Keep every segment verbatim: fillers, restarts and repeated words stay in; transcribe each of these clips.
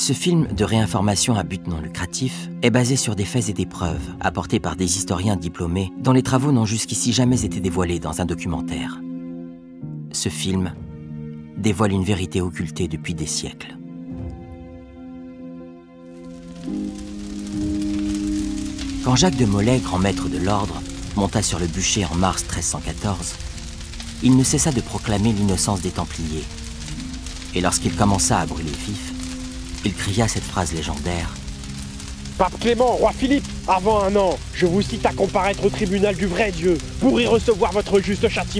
Ce film de réinformation à but non lucratif est basé sur des faits et des preuves apportés par des historiens diplômés dont les travaux n'ont jusqu'ici jamais été dévoilés dans un documentaire. Ce film dévoile une vérité occultée depuis des siècles. Quand Jacques de Molay, grand maître de l'ordre, monta sur le bûcher en mars treize cent quatorze, il ne cessa de proclamer l'innocence des Templiers. Et lorsqu'il commença à brûler vif, il cria cette phrase légendaire. « Pape Clément, roi Philippe, avant un an, je vous cite à comparaître au tribunal du vrai Dieu pour y recevoir votre juste châtiment. »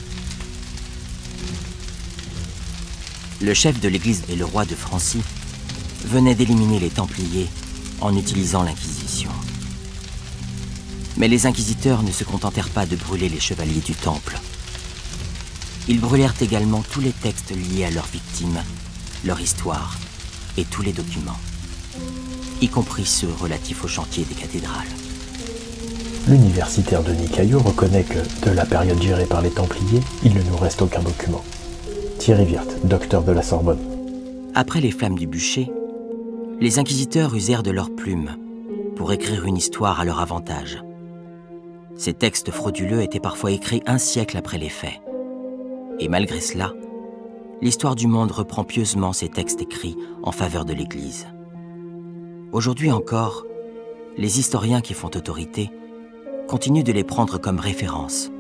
Le chef de l'Église et le roi de Francie venaient d'éliminer les Templiers en utilisant l'Inquisition. Mais les inquisiteurs ne se contentèrent pas de brûler les chevaliers du Temple. Ils brûlèrent également tous les textes liés à leurs victimes, leur histoire et tous les documents, y compris ceux relatifs au chantier des cathédrales. L'universitaire Denis Caillot reconnaît que, de la période gérée par les Templiers, il ne nous reste aucun document. Thierry Wirth, docteur de la Sorbonne. Après les flammes du bûcher, les inquisiteurs usèrent de leurs plumes pour écrire une histoire à leur avantage. Ces textes frauduleux étaient parfois écrits un siècle après les faits. Et malgré cela, l'histoire du monde reprend pieusement ces textes écrits en faveur de l'Église. Aujourd'hui encore, les historiens qui font autorité continuent de les prendre comme référence.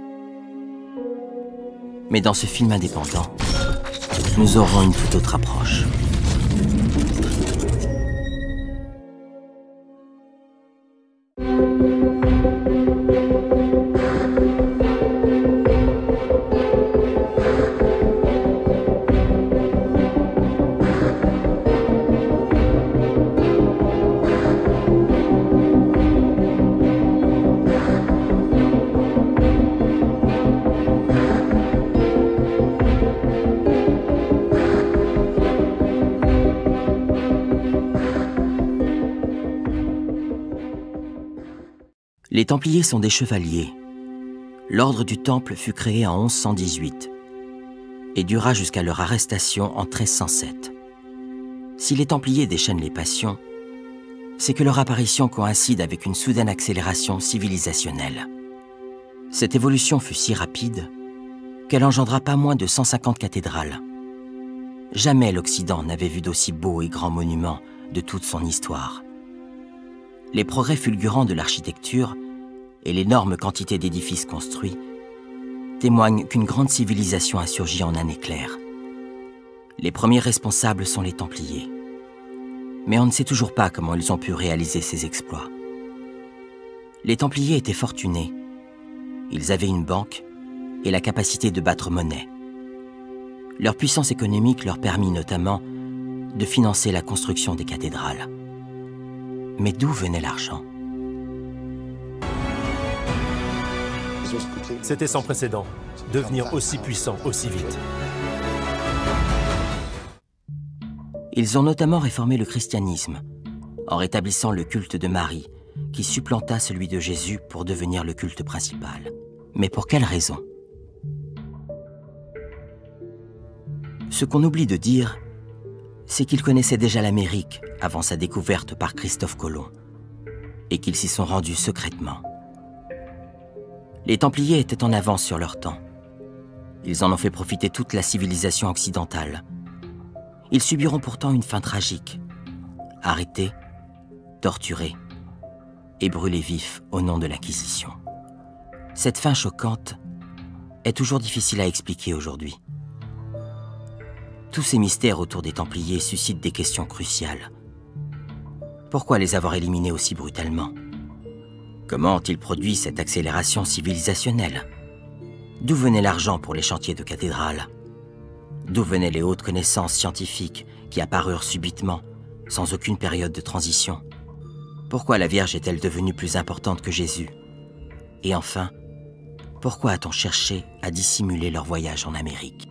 Mais dans ce film indépendant, nous aurons une toute autre approche. Les Templiers sont des chevaliers. L'ordre du Temple fut créé en onze cent dix-huit et dura jusqu'à leur arrestation en treize cent sept. Si les Templiers déchaînent les passions, c'est que leur apparition coïncide avec une soudaine accélération civilisationnelle. Cette évolution fut si rapide qu'elle engendra pas moins de cent cinquante cathédrales. Jamais l'Occident n'avait vu d'aussi beaux et grands monuments de toute son histoire. Les progrès fulgurants de l'architecture et l'énorme quantité d'édifices construits témoignent qu'une grande civilisation a surgi en un éclair. Les premiers responsables sont les Templiers. Mais on ne sait toujours pas comment ils ont pu réaliser ces exploits. Les Templiers étaient fortunés. Ils avaient une banque et la capacité de battre monnaie. Leur puissance économique leur permit notamment de financer la construction des cathédrales. Mais d'où venait l'argent? C'était sans précédent, devenir aussi puissant aussi vite. Ils ont notamment réformé le christianisme, en rétablissant le culte de Marie, qui supplanta celui de Jésus pour devenir le culte principal. Mais pour quelle raison? Ce qu'on oublie de dire, c'est qu'ils connaissaient déjà l'Amérique avant sa découverte par Christophe Colomb, et qu'ils s'y sont rendus secrètement. Les Templiers étaient en avance sur leur temps. Ils en ont fait profiter toute la civilisation occidentale. Ils subiront pourtant une fin tragique, arrêtés, torturés et brûlés vifs au nom de l'Inquisition. Cette fin choquante est toujours difficile à expliquer aujourd'hui. Tous ces mystères autour des Templiers suscitent des questions cruciales. Pourquoi les avoir éliminés aussi brutalement? Comment ont-ils produit cette accélération civilisationnelle? D'où venait l'argent pour les chantiers de cathédrales? D'où venaient les hautes connaissances scientifiques qui apparurent subitement, sans aucune période de transition? Pourquoi la Vierge est-elle devenue plus importante que Jésus? Et enfin, pourquoi a-t-on cherché à dissimuler leur voyage en Amérique?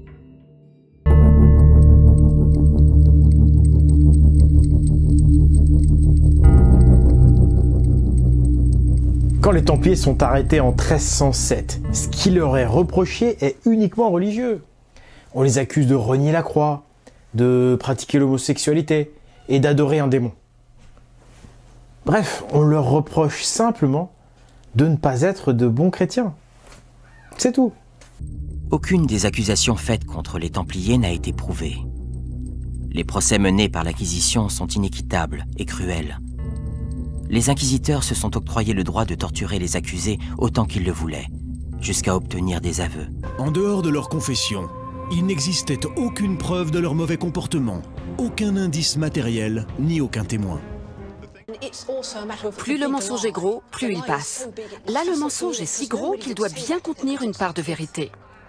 Quand les Templiers sont arrêtés en treize cent sept, ce qui leur est reproché est uniquement religieux. On les accuse de renier la croix, de pratiquer l'homosexualité et d'adorer un démon. Bref, on leur reproche simplement de ne pas être de bons chrétiens. C'est tout. Aucune des accusations faites contre les Templiers n'a été prouvée. Les procès menés par l'Inquisition sont inéquitables et cruels. Les inquisiteurs se sont octroyés le droit de torturer les accusés autant qu'ils le voulaient, jusqu'à obtenir des aveux. En dehors de leur confession, il n'existait aucune preuve de leur mauvais comportement, aucun indice matériel, ni aucun témoin. Plus le mensonge est gros, plus il passe. Là, le mensonge est si gros qu'il doit bien contenir une part de vérité.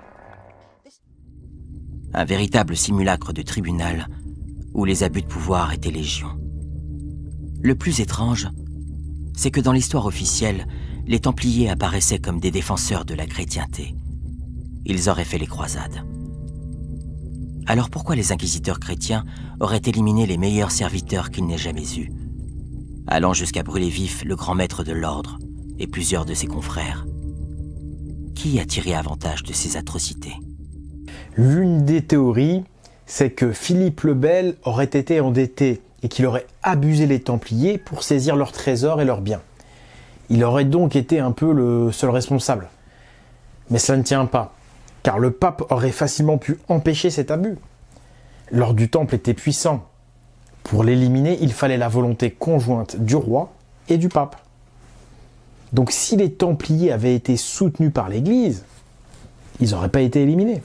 Un véritable simulacre de tribunal où les abus de pouvoir étaient légion. Le plus étrange, c'est que dans l'histoire officielle, les Templiers apparaissaient comme des défenseurs de la chrétienté. Ils auraient fait les croisades. Alors pourquoi les inquisiteurs chrétiens auraient éliminé les meilleurs serviteurs qu'ils n'aient jamais eus, allant jusqu'à brûler vif le grand maître de l'ordre et plusieurs de ses confrères? Qui a tiré avantage de ces atrocités? L'une des théories, c'est que Philippe le Bel aurait été endetté et qu'il aurait abusé les Templiers pour saisir leurs trésors et leurs biens. Il aurait donc été un peu le seul responsable. Mais cela ne tient pas, car le pape aurait facilement pu empêcher cet abus. L'ordre du Temple était puissant. Pour l'éliminer, il fallait la volonté conjointe du roi et du pape. Donc si les Templiers avaient été soutenus par l'Église, ils n'auraient pas été éliminés.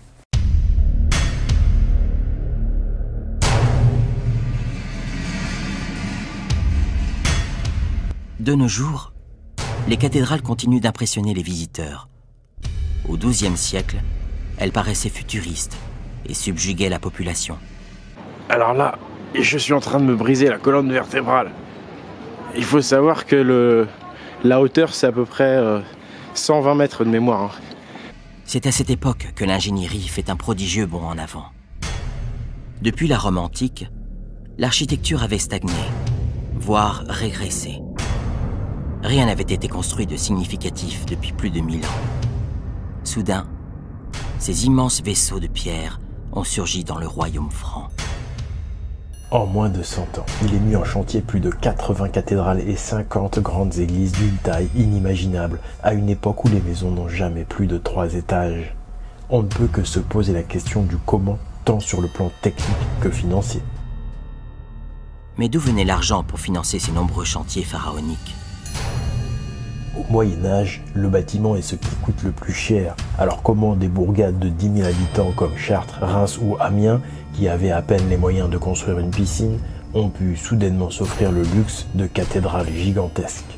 De nos jours, les cathédrales continuent d'impressionner les visiteurs. Au douzième siècle, elles paraissaient futuristes et subjuguaient la population. Alors là, je suis en train de me briser la colonne vertébrale. Il faut savoir que le, la hauteur, c'est à peu près euh, cent vingt mètres de mémoire. Hein. C'est à cette époque que l'ingénierie fait un prodigieux bond en avant. Depuis la Rome antique, l'architecture avait stagné, voire régressé. Rien n'avait été construit de significatif depuis plus de mille ans. Soudain, ces immenses vaisseaux de pierre ont surgi dans le royaume franc. En moins de cent ans, il est mis en chantier plus de quatre-vingts cathédrales et cinquante grandes églises d'une taille inimaginable, à une époque où les maisons n'ont jamais plus de trois étages. On ne peut que se poser la question du comment, tant sur le plan technique que financier. Mais d'où venait l'argent pour financer ces nombreux chantiers pharaoniques? Au Moyen-Âge, le bâtiment est ce qui coûte le plus cher. Alors comment des bourgades de dix mille habitants comme Chartres, Reims ou Amiens, qui avaient à peine les moyens de construire une piscine, ont pu soudainement s'offrir le luxe de cathédrales gigantesques?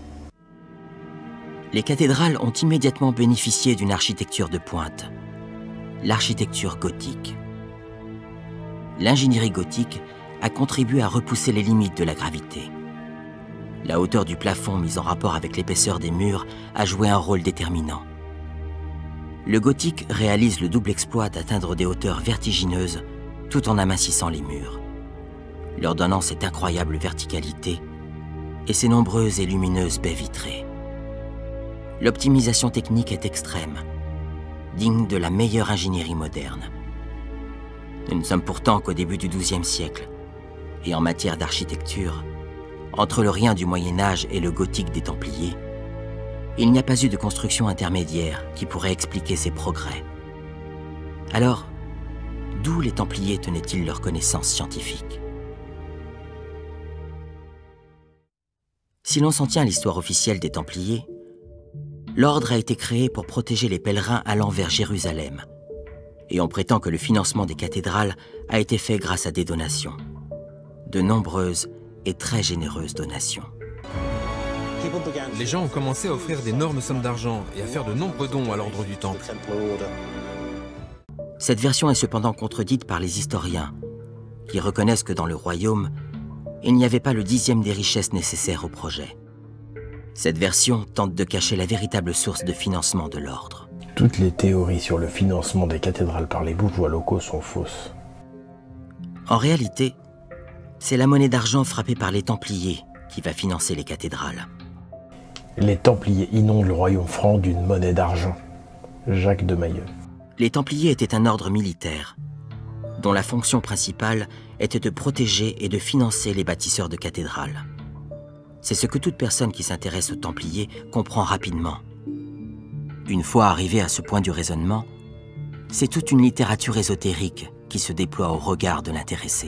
Les cathédrales ont immédiatement bénéficié d'une architecture de pointe, l'architecture gothique. L'ingénierie gothique a contribué à repousser les limites de la gravité. La hauteur du plafond mise en rapport avec l'épaisseur des murs a joué un rôle déterminant. Le gothique réalise le double exploit d'atteindre des hauteurs vertigineuses tout en amincissant les murs, leur donnant cette incroyable verticalité et ces nombreuses et lumineuses baies vitrées. L'optimisation technique est extrême, digne de la meilleure ingénierie moderne. Nous ne sommes pourtant qu'au début du douzième siècle, et en matière d'architecture, entre le rien du Moyen-Âge et le gothique des Templiers, il n'y a pas eu de construction intermédiaire qui pourrait expliquer ces progrès. Alors, d'où les Templiers tenaient-ils leur connaissance scientifique? Si l'on s'en tient à l'histoire officielle des Templiers, l'ordre a été créé pour protéger les pèlerins allant vers Jérusalem, et on prétend que le financement des cathédrales a été fait grâce à des donations. De nombreuses et très généreuses donations. Les gens ont commencé à offrir d'énormes sommes d'argent et à faire de nombreux dons à l'ordre du Temple. Cette version est cependant contredite par les historiens, qui reconnaissent que dans le royaume, il n'y avait pas le dixième des richesses nécessaires au projet. Cette version tente de cacher la véritable source de financement de l'ordre. Toutes les théories sur le financement des cathédrales par les bourgeois locaux sont fausses. En réalité, c'est la monnaie d'argent frappée par les Templiers qui va financer les cathédrales. Les Templiers inondent le royaume franc d'une monnaie d'argent. Jacques de Mailleux. Les Templiers étaient un ordre militaire, dont la fonction principale était de protéger et de financer les bâtisseurs de cathédrales. C'est ce que toute personne qui s'intéresse aux Templiers comprend rapidement. Une fois arrivé à ce point du raisonnement, c'est toute une littérature ésotérique qui se déploie au regard de l'intéressé.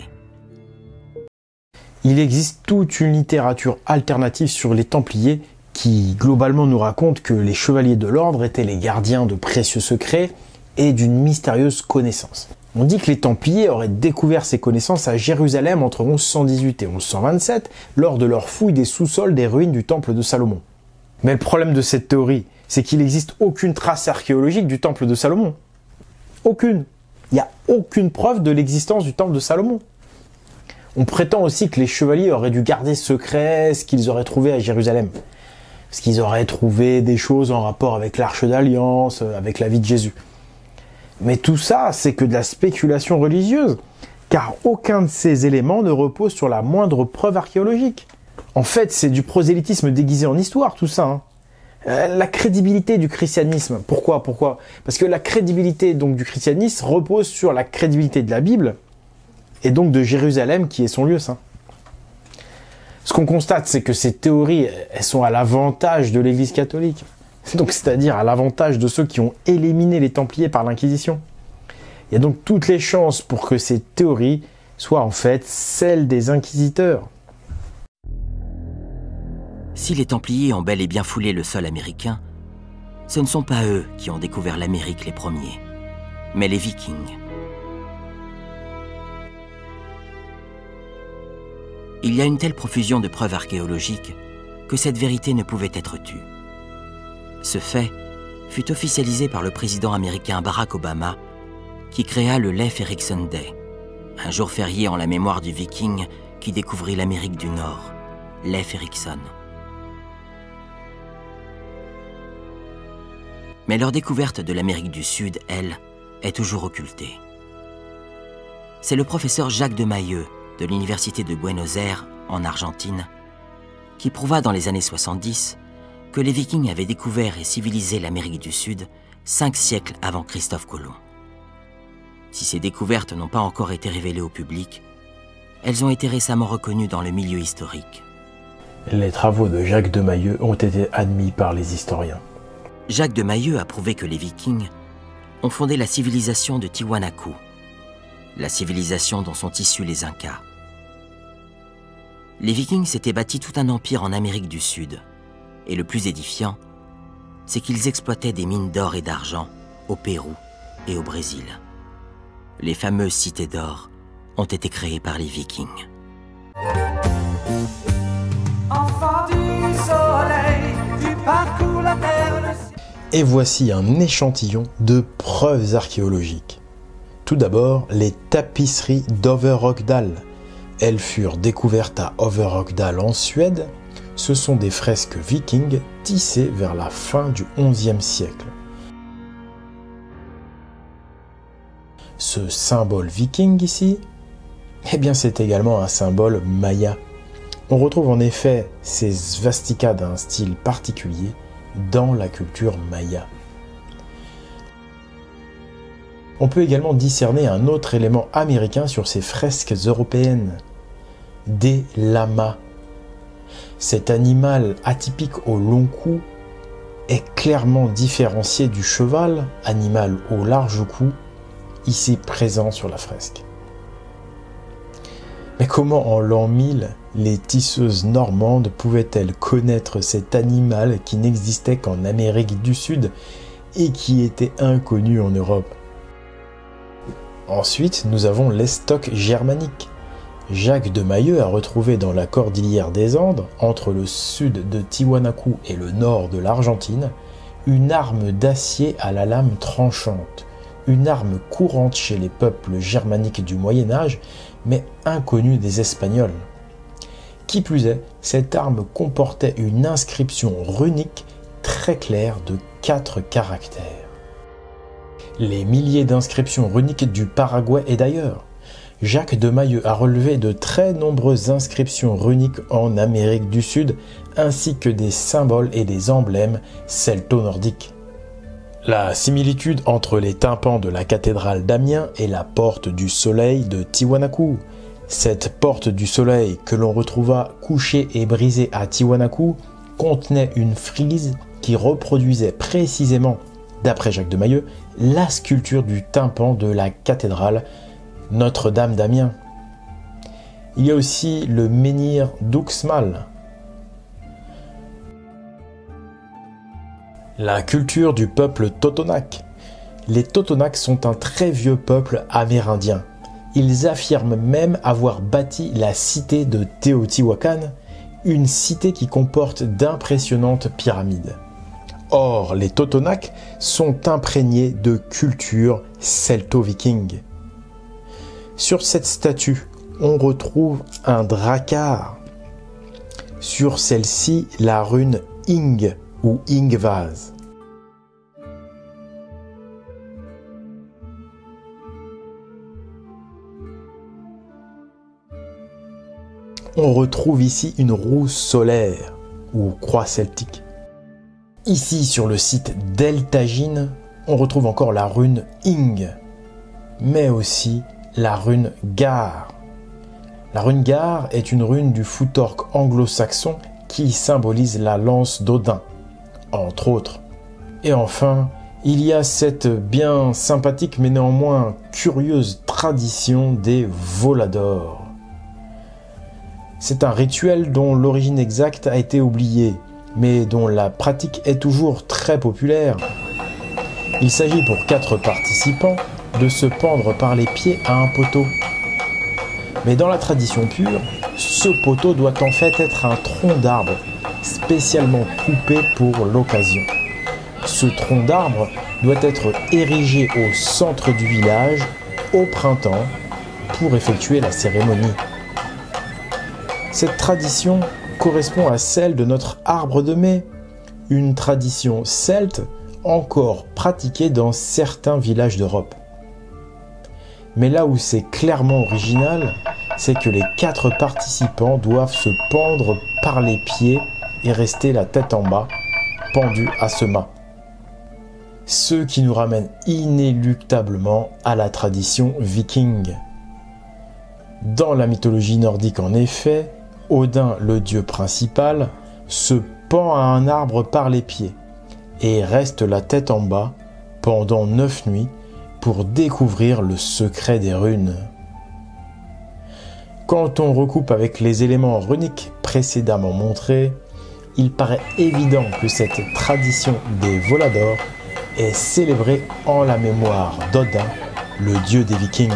Il existe toute une littérature alternative sur les Templiers qui globalement nous raconte que les chevaliers de l'ordre étaient les gardiens de précieux secrets et d'une mystérieuse connaissance. On dit que les Templiers auraient découvert ces connaissances à Jérusalem entre onze cent dix-huit et onze cent vingt-sept lors de leur fouille des sous-sols des ruines du temple de Salomon. Mais le problème de cette théorie, c'est qu'il n'existe aucune trace archéologique du temple de Salomon. Aucune. Il n'y a aucune preuve de l'existence du temple de Salomon. On prétend aussi que les chevaliers auraient dû garder secret ce qu'ils auraient trouvé à Jérusalem. Parce qu'ils auraient trouvé des choses en rapport avec l'Arche d'Alliance, avec la vie de Jésus. Mais tout ça, c'est que de la spéculation religieuse, car aucun de ces éléments ne repose sur la moindre preuve archéologique. En fait, c'est du prosélytisme déguisé en histoire, tout ça. Hein. Euh, la crédibilité du christianisme, pourquoi Pourquoi Parce que la crédibilité donc du christianisme repose sur la crédibilité de la Bible, et donc de Jérusalem qui est son lieu saint. Ce qu'on constate, c'est que ces théories, elles sont à l'avantage de l'Église catholique. Donc, c'est-à-dire à l'avantage de ceux qui ont éliminé les Templiers par l'Inquisition. Il y a donc toutes les chances pour que ces théories soient en fait celles des inquisiteurs. Si les Templiers ont bel et bien foulé le sol américain, ce ne sont pas eux qui ont découvert l'Amérique les premiers, mais les Vikings. Il y a une telle profusion de preuves archéologiques que cette vérité ne pouvait être tue. Ce fait fut officialisé par le président américain Barack Obama, qui créa le Leif Erikson Day, un jour férié en la mémoire du Viking qui découvrit l'Amérique du Nord, Leif Erikson. Mais leur découverte de l'Amérique du Sud, elle, est toujours occultée. C'est le professeur Jacques de Mayeux, de l'Université de Buenos Aires, en Argentine, qui prouva dans les années soixante-dix que les Vikings avaient découvert et civilisé l'Amérique du Sud cinq siècles avant Christophe Colomb. Si ces découvertes n'ont pas encore été révélées au public, elles ont été récemment reconnues dans le milieu historique. Les travaux de Jacques de Mayeux ont été admis par les historiens. Jacques de Mayeux a prouvé que les Vikings ont fondé la civilisation de Tiwanaku, la civilisation dont sont issus les Incas. Les Vikings s'étaient bâtis tout un empire en Amérique du Sud, et le plus édifiant, c'est qu'ils exploitaient des mines d'or et d'argent au Pérou et au Brésil. Les fameuses cités d'or ont été créées par les Vikings. Enfant du soleil, tu parcours la terre, le ciel. Et voici un échantillon de preuves archéologiques. Tout d'abord, les tapisseries d'Överrökdal. Elles furent découvertes à Överrökdal en Suède. Ce sont des fresques vikings tissées vers la fin du onzième siècle. Ce symbole viking ici, eh bien c'est également un symbole maya. On retrouve en effet ces svastikas d'un style particulier dans la culture maya. On peut également discerner un autre élément américain sur ces fresques européennes, des lamas. Cet animal atypique au long cou est clairement différencié du cheval, animal au large cou, ici présent sur la fresque. Mais comment en l'an mille, les tisseuses normandes pouvaient-elles connaître cet animal qui n'existait qu'en Amérique du Sud et qui était inconnu en Europe? Ensuite, nous avons l'estoc germanique. Jacques de Mayeux a retrouvé dans la cordillère des Andes, entre le sud de Tiwanaku et le nord de l'Argentine, une arme d'acier à la lame tranchante, une arme courante chez les peuples germaniques du Moyen-Âge, mais inconnue des Espagnols. Qui plus est, cette arme comportait une inscription runique très claire de quatre caractères. Les milliers d'inscriptions runiques du Paraguay et d'ailleurs. Jacques de Mayeux a relevé de très nombreuses inscriptions runiques en Amérique du Sud, ainsi que des symboles et des emblèmes celto-nordiques. La similitude entre les tympans de la cathédrale d'Amiens et la porte du soleil de Tiwanaku. Cette porte du soleil que l'on retrouva couchée et brisée à Tiwanaku contenait une frise qui reproduisait précisément, d'après Jacques de Mayeux, la sculpture du tympan de la cathédrale Notre-Dame d'Amiens. Il y a aussi le menhir d'Uxmal. La culture du peuple Totonac. Les Totonacs sont un très vieux peuple amérindien. Ils affirment même avoir bâti la cité de Teotihuacan, une cité qui comporte d'impressionnantes pyramides. Or, les Totonacs sont imprégnés de culture celto-viking. Sur cette statue, on retrouve un drakkar. Sur celle-ci, la rune Ing ou Ingvaz. On retrouve ici une roue solaire ou croix celtique. Ici, sur le site d'El-Tajin, on retrouve encore la rune Ing, mais aussi la rune Gar. La rune Gar est une rune du foutorque anglo-saxon qui symbolise la lance d'Odin, entre autres. Et enfin, il y a cette bien sympathique mais néanmoins curieuse tradition des voladors. C'est un rituel dont l'origine exacte a été oubliée, mais dont la pratique est toujours très populaire. Il s'agit pour quatre participants de se pendre par les pieds à un poteau. Mais dans la tradition pure, ce poteau doit en fait être un tronc d'arbre, spécialement coupé pour l'occasion. Ce tronc d'arbre doit être érigé au centre du village au printemps pour effectuer la cérémonie. Cette tradition correspond à celle de notre arbre de mai, une tradition celte encore pratiquée dans certains villages d'Europe. Mais là où c'est clairement original, c'est que les quatre participants doivent se pendre par les pieds et rester la tête en bas, pendus à ce mât. Ce qui nous ramène inéluctablement à la tradition viking. Dans la mythologie nordique en effet, Odin, le dieu principal, se pend à un arbre par les pieds et reste la tête en bas pendant neuf nuits pour découvrir le secret des runes. Quand on recoupe avec les éléments runiques précédemment montrés, il paraît évident que cette tradition des voladors est célébrée en la mémoire d'Odin, le dieu des Vikings.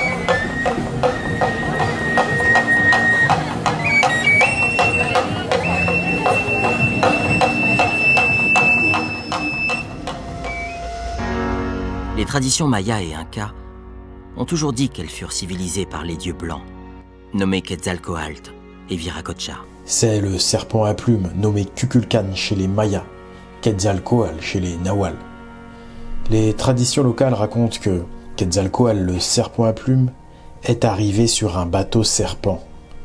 Les traditions mayas et incas ont toujours dit qu'elles furent civilisées par les dieux blancs, nommés Quetzalcoatl et Viracocha. C'est le serpent à plumes nommé Kukulkan chez les Mayas, Quetzalcoatl chez les Nahual. Les traditions locales racontent que Quetzalcoatl, le serpent à plumes, est arrivé sur un bateau serpent.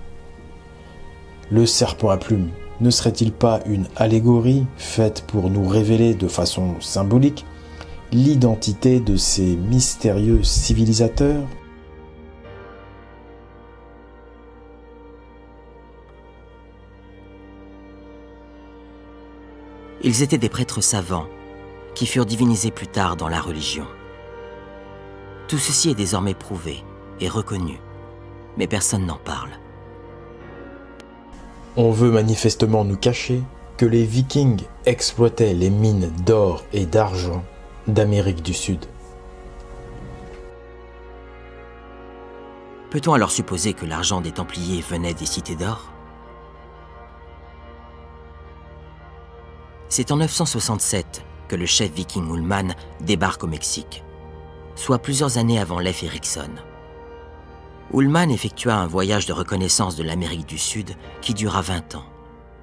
Le serpent à plumes ne serait-il pas une allégorie faite pour nous révéler de façon symbolique l'identité de ces mystérieux civilisateurs? Ils étaient des prêtres savants qui furent divinisés plus tard dans la religion. Tout ceci est désormais prouvé et reconnu, mais personne n'en parle. On veut manifestement nous cacher que les Vikings exploitaient les mines d'or et d'argent d'Amérique du Sud. Peut-on alors supposer que l'argent des Templiers venait des cités d'or? C'est en neuf cent soixante-sept que le chef viking Ullman débarque au Mexique, soit plusieurs années avant Leif Erikson. Ullman effectua un voyage de reconnaissance de l'Amérique du Sud qui dura vingt ans.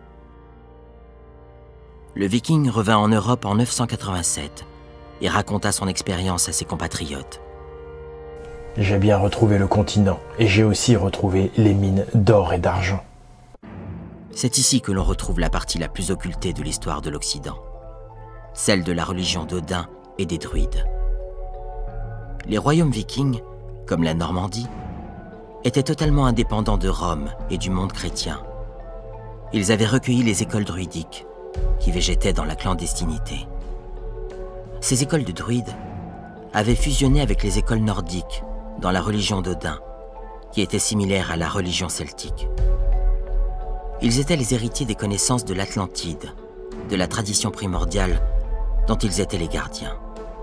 Le Viking revint en Europe en neuf cent quatre-vingt-sept et raconta son expérience à ses compatriotes. J'ai bien retrouvé le continent et j'ai aussi retrouvé les mines d'or et d'argent. C'est ici que l'on retrouve la partie la plus occultée de l'histoire de l'Occident, celle de la religion d'Odin et des druides. Les royaumes vikings, comme la Normandie, étaient totalement indépendants de Rome et du monde chrétien. Ils avaient recueilli les écoles druidiques, qui végétaient dans la clandestinité. Ces écoles de druides avaient fusionné avec les écoles nordiques dans la religion d'Odin, qui était similaire à la religion celtique. Ils étaient les héritiers des connaissances de l'Atlantide, de la tradition primordiale dont ils étaient les gardiens.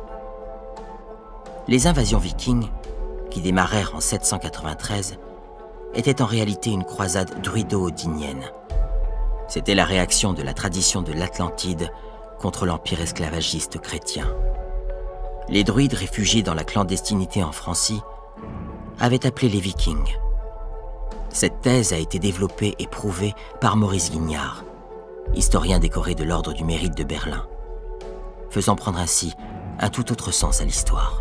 Les invasions vikings, qui démarrèrent en sept cent quatre-vingt-treize, étaient en réalité une croisade druido-odinienne. C'était la réaction de la tradition de l'Atlantide contre l'empire esclavagiste chrétien. Les druides réfugiés dans la clandestinité en Francie avaient appelé les Vikings. Cette thèse a été développée et prouvée par Maurice Guignard, historien décoré de l'Ordre du Mérite de Berlin, faisant prendre ainsi un tout autre sens à l'histoire.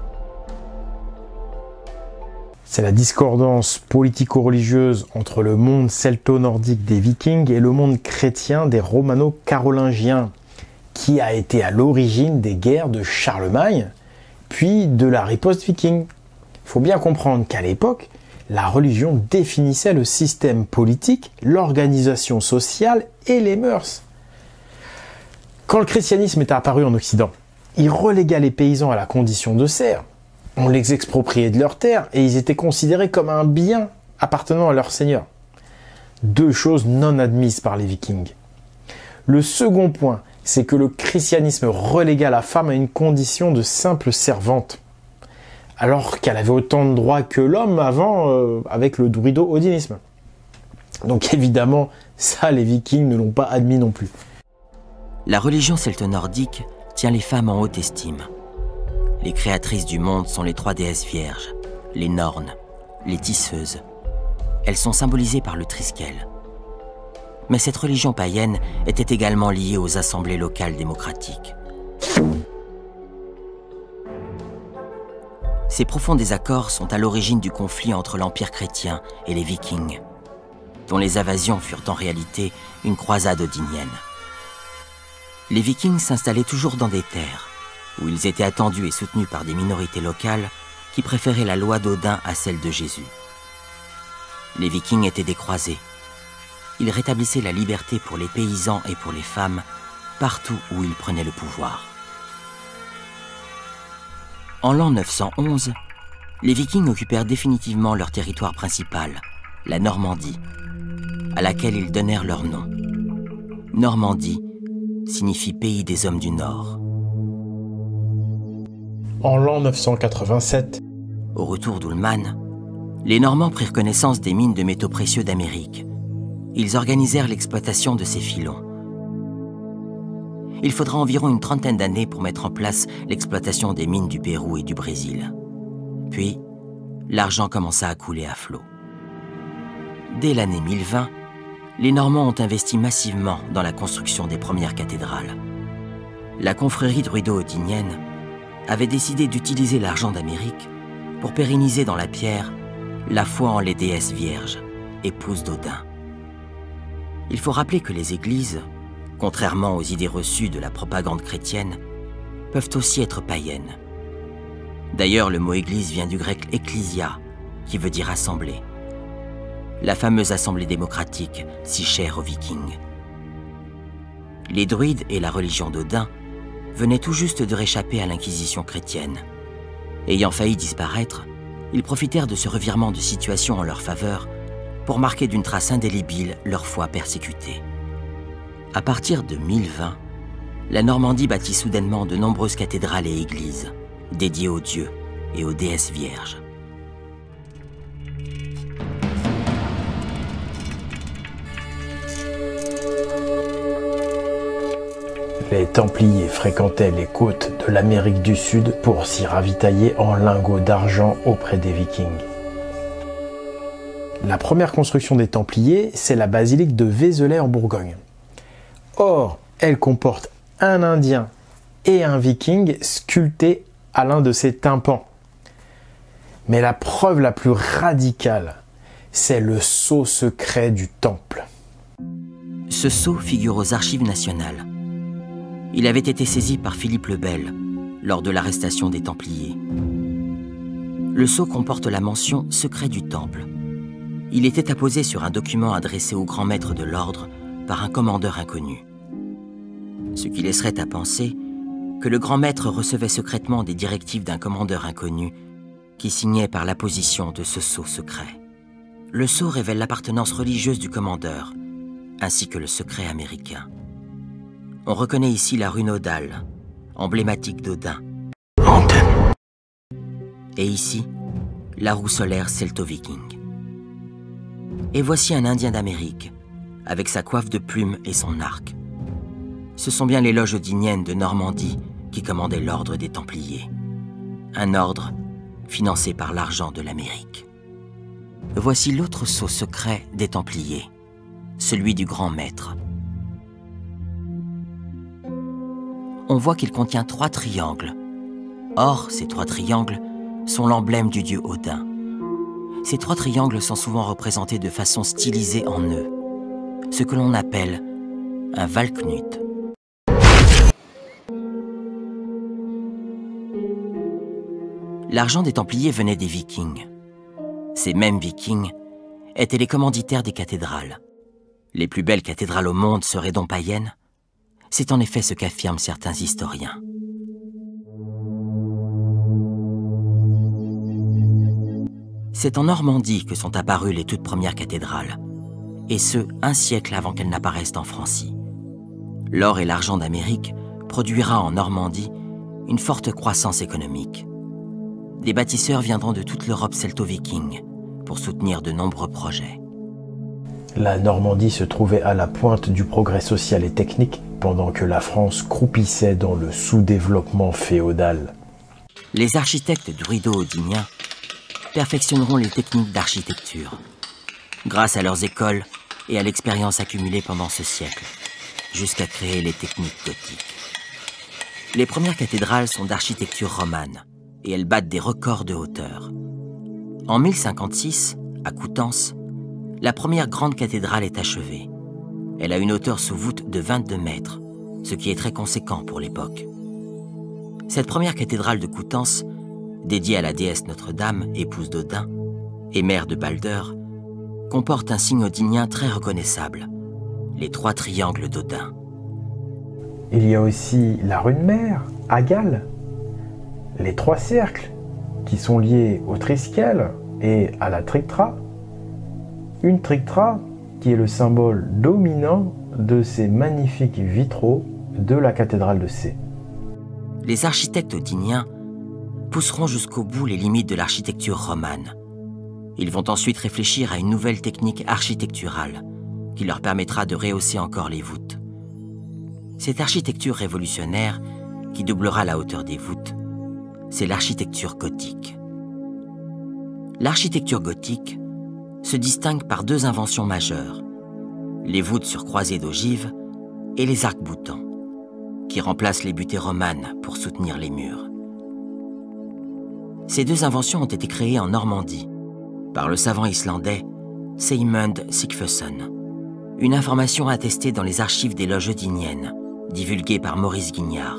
C'est la discordance politico-religieuse entre le monde celto-nordique des Vikings et le monde chrétien des Romano-Carolingiens, qui a été à l'origine des guerres de Charlemagne, puis de la riposte viking. Il faut bien comprendre qu'à l'époque, la religion définissait le système politique, l'organisation sociale et les mœurs. Quand le christianisme est apparu en Occident, il relégua les paysans à la condition de serfs. On les expropriait de leurs terres et ils étaient considérés comme un bien appartenant à leur seigneur. Deux choses non admises par les Vikings. Le second point, c'est que le christianisme relégua la femme à une condition de simple servante, alors qu'elle avait autant de droits que l'homme avant euh, avec le druido-odinisme. Donc évidemment, ça les Vikings ne l'ont pas admis non plus. La religion celto-nordique tient les femmes en haute estime. Les créatrices du monde sont les trois déesses vierges, les Nornes, les tisseuses. Elles sont symbolisées par le triskel. Mais cette religion païenne était également liée aux assemblées locales démocratiques. Ces profonds désaccords sont à l'origine du conflit entre l'Empire chrétien et les Vikings, dont les invasions furent en réalité une croisade odinienne. Les Vikings s'installaient toujours dans des terres où ils étaient attendus et soutenus par des minorités locales qui préféraient la loi d'Odin à celle de Jésus. Les Vikings étaient des croisés. Ils rétablissaient la liberté pour les paysans et pour les femmes partout où ils prenaient le pouvoir. En l'an neuf cent onze, les Vikings occupèrent définitivement leur territoire principal, la Normandie, à laquelle ils donnèrent leur nom. Normandie signifie pays des hommes du Nord. En l'an neuf cent quatre-vingt-sept, au retour d'Ullman, les Normands prirent connaissance des mines de métaux précieux d'Amérique. Ils organisèrent l'exploitation de ces filons. Il faudra environ une trentaine d'années pour mettre en place l'exploitation des mines du Pérou et du Brésil. Puis, l'argent commença à couler à flot. Dès l'année mille vingt, les Normands ont investi massivement dans la construction des premières cathédrales. La confrérie druido-odinienne avait décidé d'utiliser l'argent d'Amérique pour pérenniser dans la pierre la foi en les déesses vierges, épouses d'Odin. Il faut rappeler que les églises, contrairement aux idées reçues de la propagande chrétienne, peuvent aussi être païennes. D'ailleurs, le mot église vient du grec ecclésia, qui veut dire assemblée. La fameuse assemblée démocratique, si chère aux Vikings. Les druides et la religion d'Odin venaient tout juste de réchapper à l'inquisition chrétienne. Ayant failli disparaître, ils profitèrent de ce revirement de situation en leur faveur pour marquer d'une trace indélébile leur foi persécutée. À partir de mille vingt, la Normandie bâtit soudainement de nombreuses cathédrales et églises dédiées aux dieux et aux déesses vierges. Les Templiers fréquentaient les côtes de l'Amérique du Sud pour s'y ravitailler en lingots d'argent auprès des Vikings. La première construction des Templiers, c'est la basilique de Vézelay en Bourgogne. Or, elle comporte un Indien et un Viking sculptés à l'un de ses tympans. Mais la preuve la plus radicale, c'est le sceau secret du temple. Ce sceau figure aux archives nationales. Il avait été saisi par Philippe le Bel, lors de l'arrestation des Templiers. Le sceau comporte la mention « Secret du Temple ». Il était apposé sur un document adressé au grand maître de l'ordre par un commandeur inconnu. Ce qui laisserait à penser que le grand maître recevait secrètement des directives d'un commandeur inconnu qui signait par l'apposition de ce sceau secret. Le sceau révèle l'appartenance religieuse du commandeur, ainsi que le secret américain. On reconnaît ici la rue nodale, emblématique d'Odin. Et ici, la roue solaire celto-viking. Et voici un Indien d'Amérique, avec sa coiffe de plumes et son arc. Ce sont bien les loges odiniennes de Normandie qui commandaient l'ordre des Templiers. Un ordre financé par l'argent de l'Amérique. Voici l'autre sceau secret des Templiers, celui du grand maître. On voit qu'il contient trois triangles. Or, ces trois triangles sont l'emblème du dieu Odin. Ces trois triangles sont souvent représentés de façon stylisée en nœuds, ce que l'on appelle un Valknut. L'argent des Templiers venait des Vikings. Ces mêmes Vikings étaient les commanditaires des cathédrales. Les plus belles cathédrales au monde seraient donc païennes? C'est en effet ce qu'affirment certains historiens. C'est en Normandie que sont apparues les toutes premières cathédrales, et ce, un siècle avant qu'elles n'apparaissent en Francie. L'or et l'argent d'Amérique produira en Normandie une forte croissance économique. Des bâtisseurs viendront de toute l'Europe celto-viking pour soutenir de nombreux projets. La Normandie se trouvait à la pointe du progrès social et technique, pendant que la France croupissait dans le sous-développement féodal. Les architectes druido-odiniens perfectionneront les techniques d'architecture, grâce à leurs écoles et à l'expérience accumulée pendant ce siècle, jusqu'à créer les techniques gothiques. Les premières cathédrales sont d'architecture romane, et elles battent des records de hauteur. En mille cinquante-six, à Coutances, la première grande cathédrale est achevée. Elle a une hauteur sous voûte de vingt-deux mètres, ce qui est très conséquent pour l'époque. Cette première cathédrale de Coutances, dédiée à la déesse Notre-Dame, épouse d'Odin, et mère de Balder, comporte un signe odinien très reconnaissable, les trois triangles d'Odin. Il y a aussi la rune mère, à Galles, les trois cercles qui sont liés au triskèle et à la trictra, une trictra qui est le symbole dominant de ces magnifiques vitraux de la cathédrale de Sées. Les architectes odiniens pousseront jusqu'au bout les limites de l'architecture romane. Ils vont ensuite réfléchir à une nouvelle technique architecturale qui leur permettra de rehausser encore les voûtes. Cette architecture révolutionnaire, qui doublera la hauteur des voûtes, c'est l'architecture gothique. L'architecture gothique se distingue par deux inventions majeures, les voûtes sur croisées d'ogives et les arcs-boutants, qui remplacent les butées romanes pour soutenir les murs. Ces deux inventions ont été créées en Normandie par le savant islandais Seymund Sigfusson, une information attestée dans les archives des loges odiniennes, divulguées par Maurice Guignard.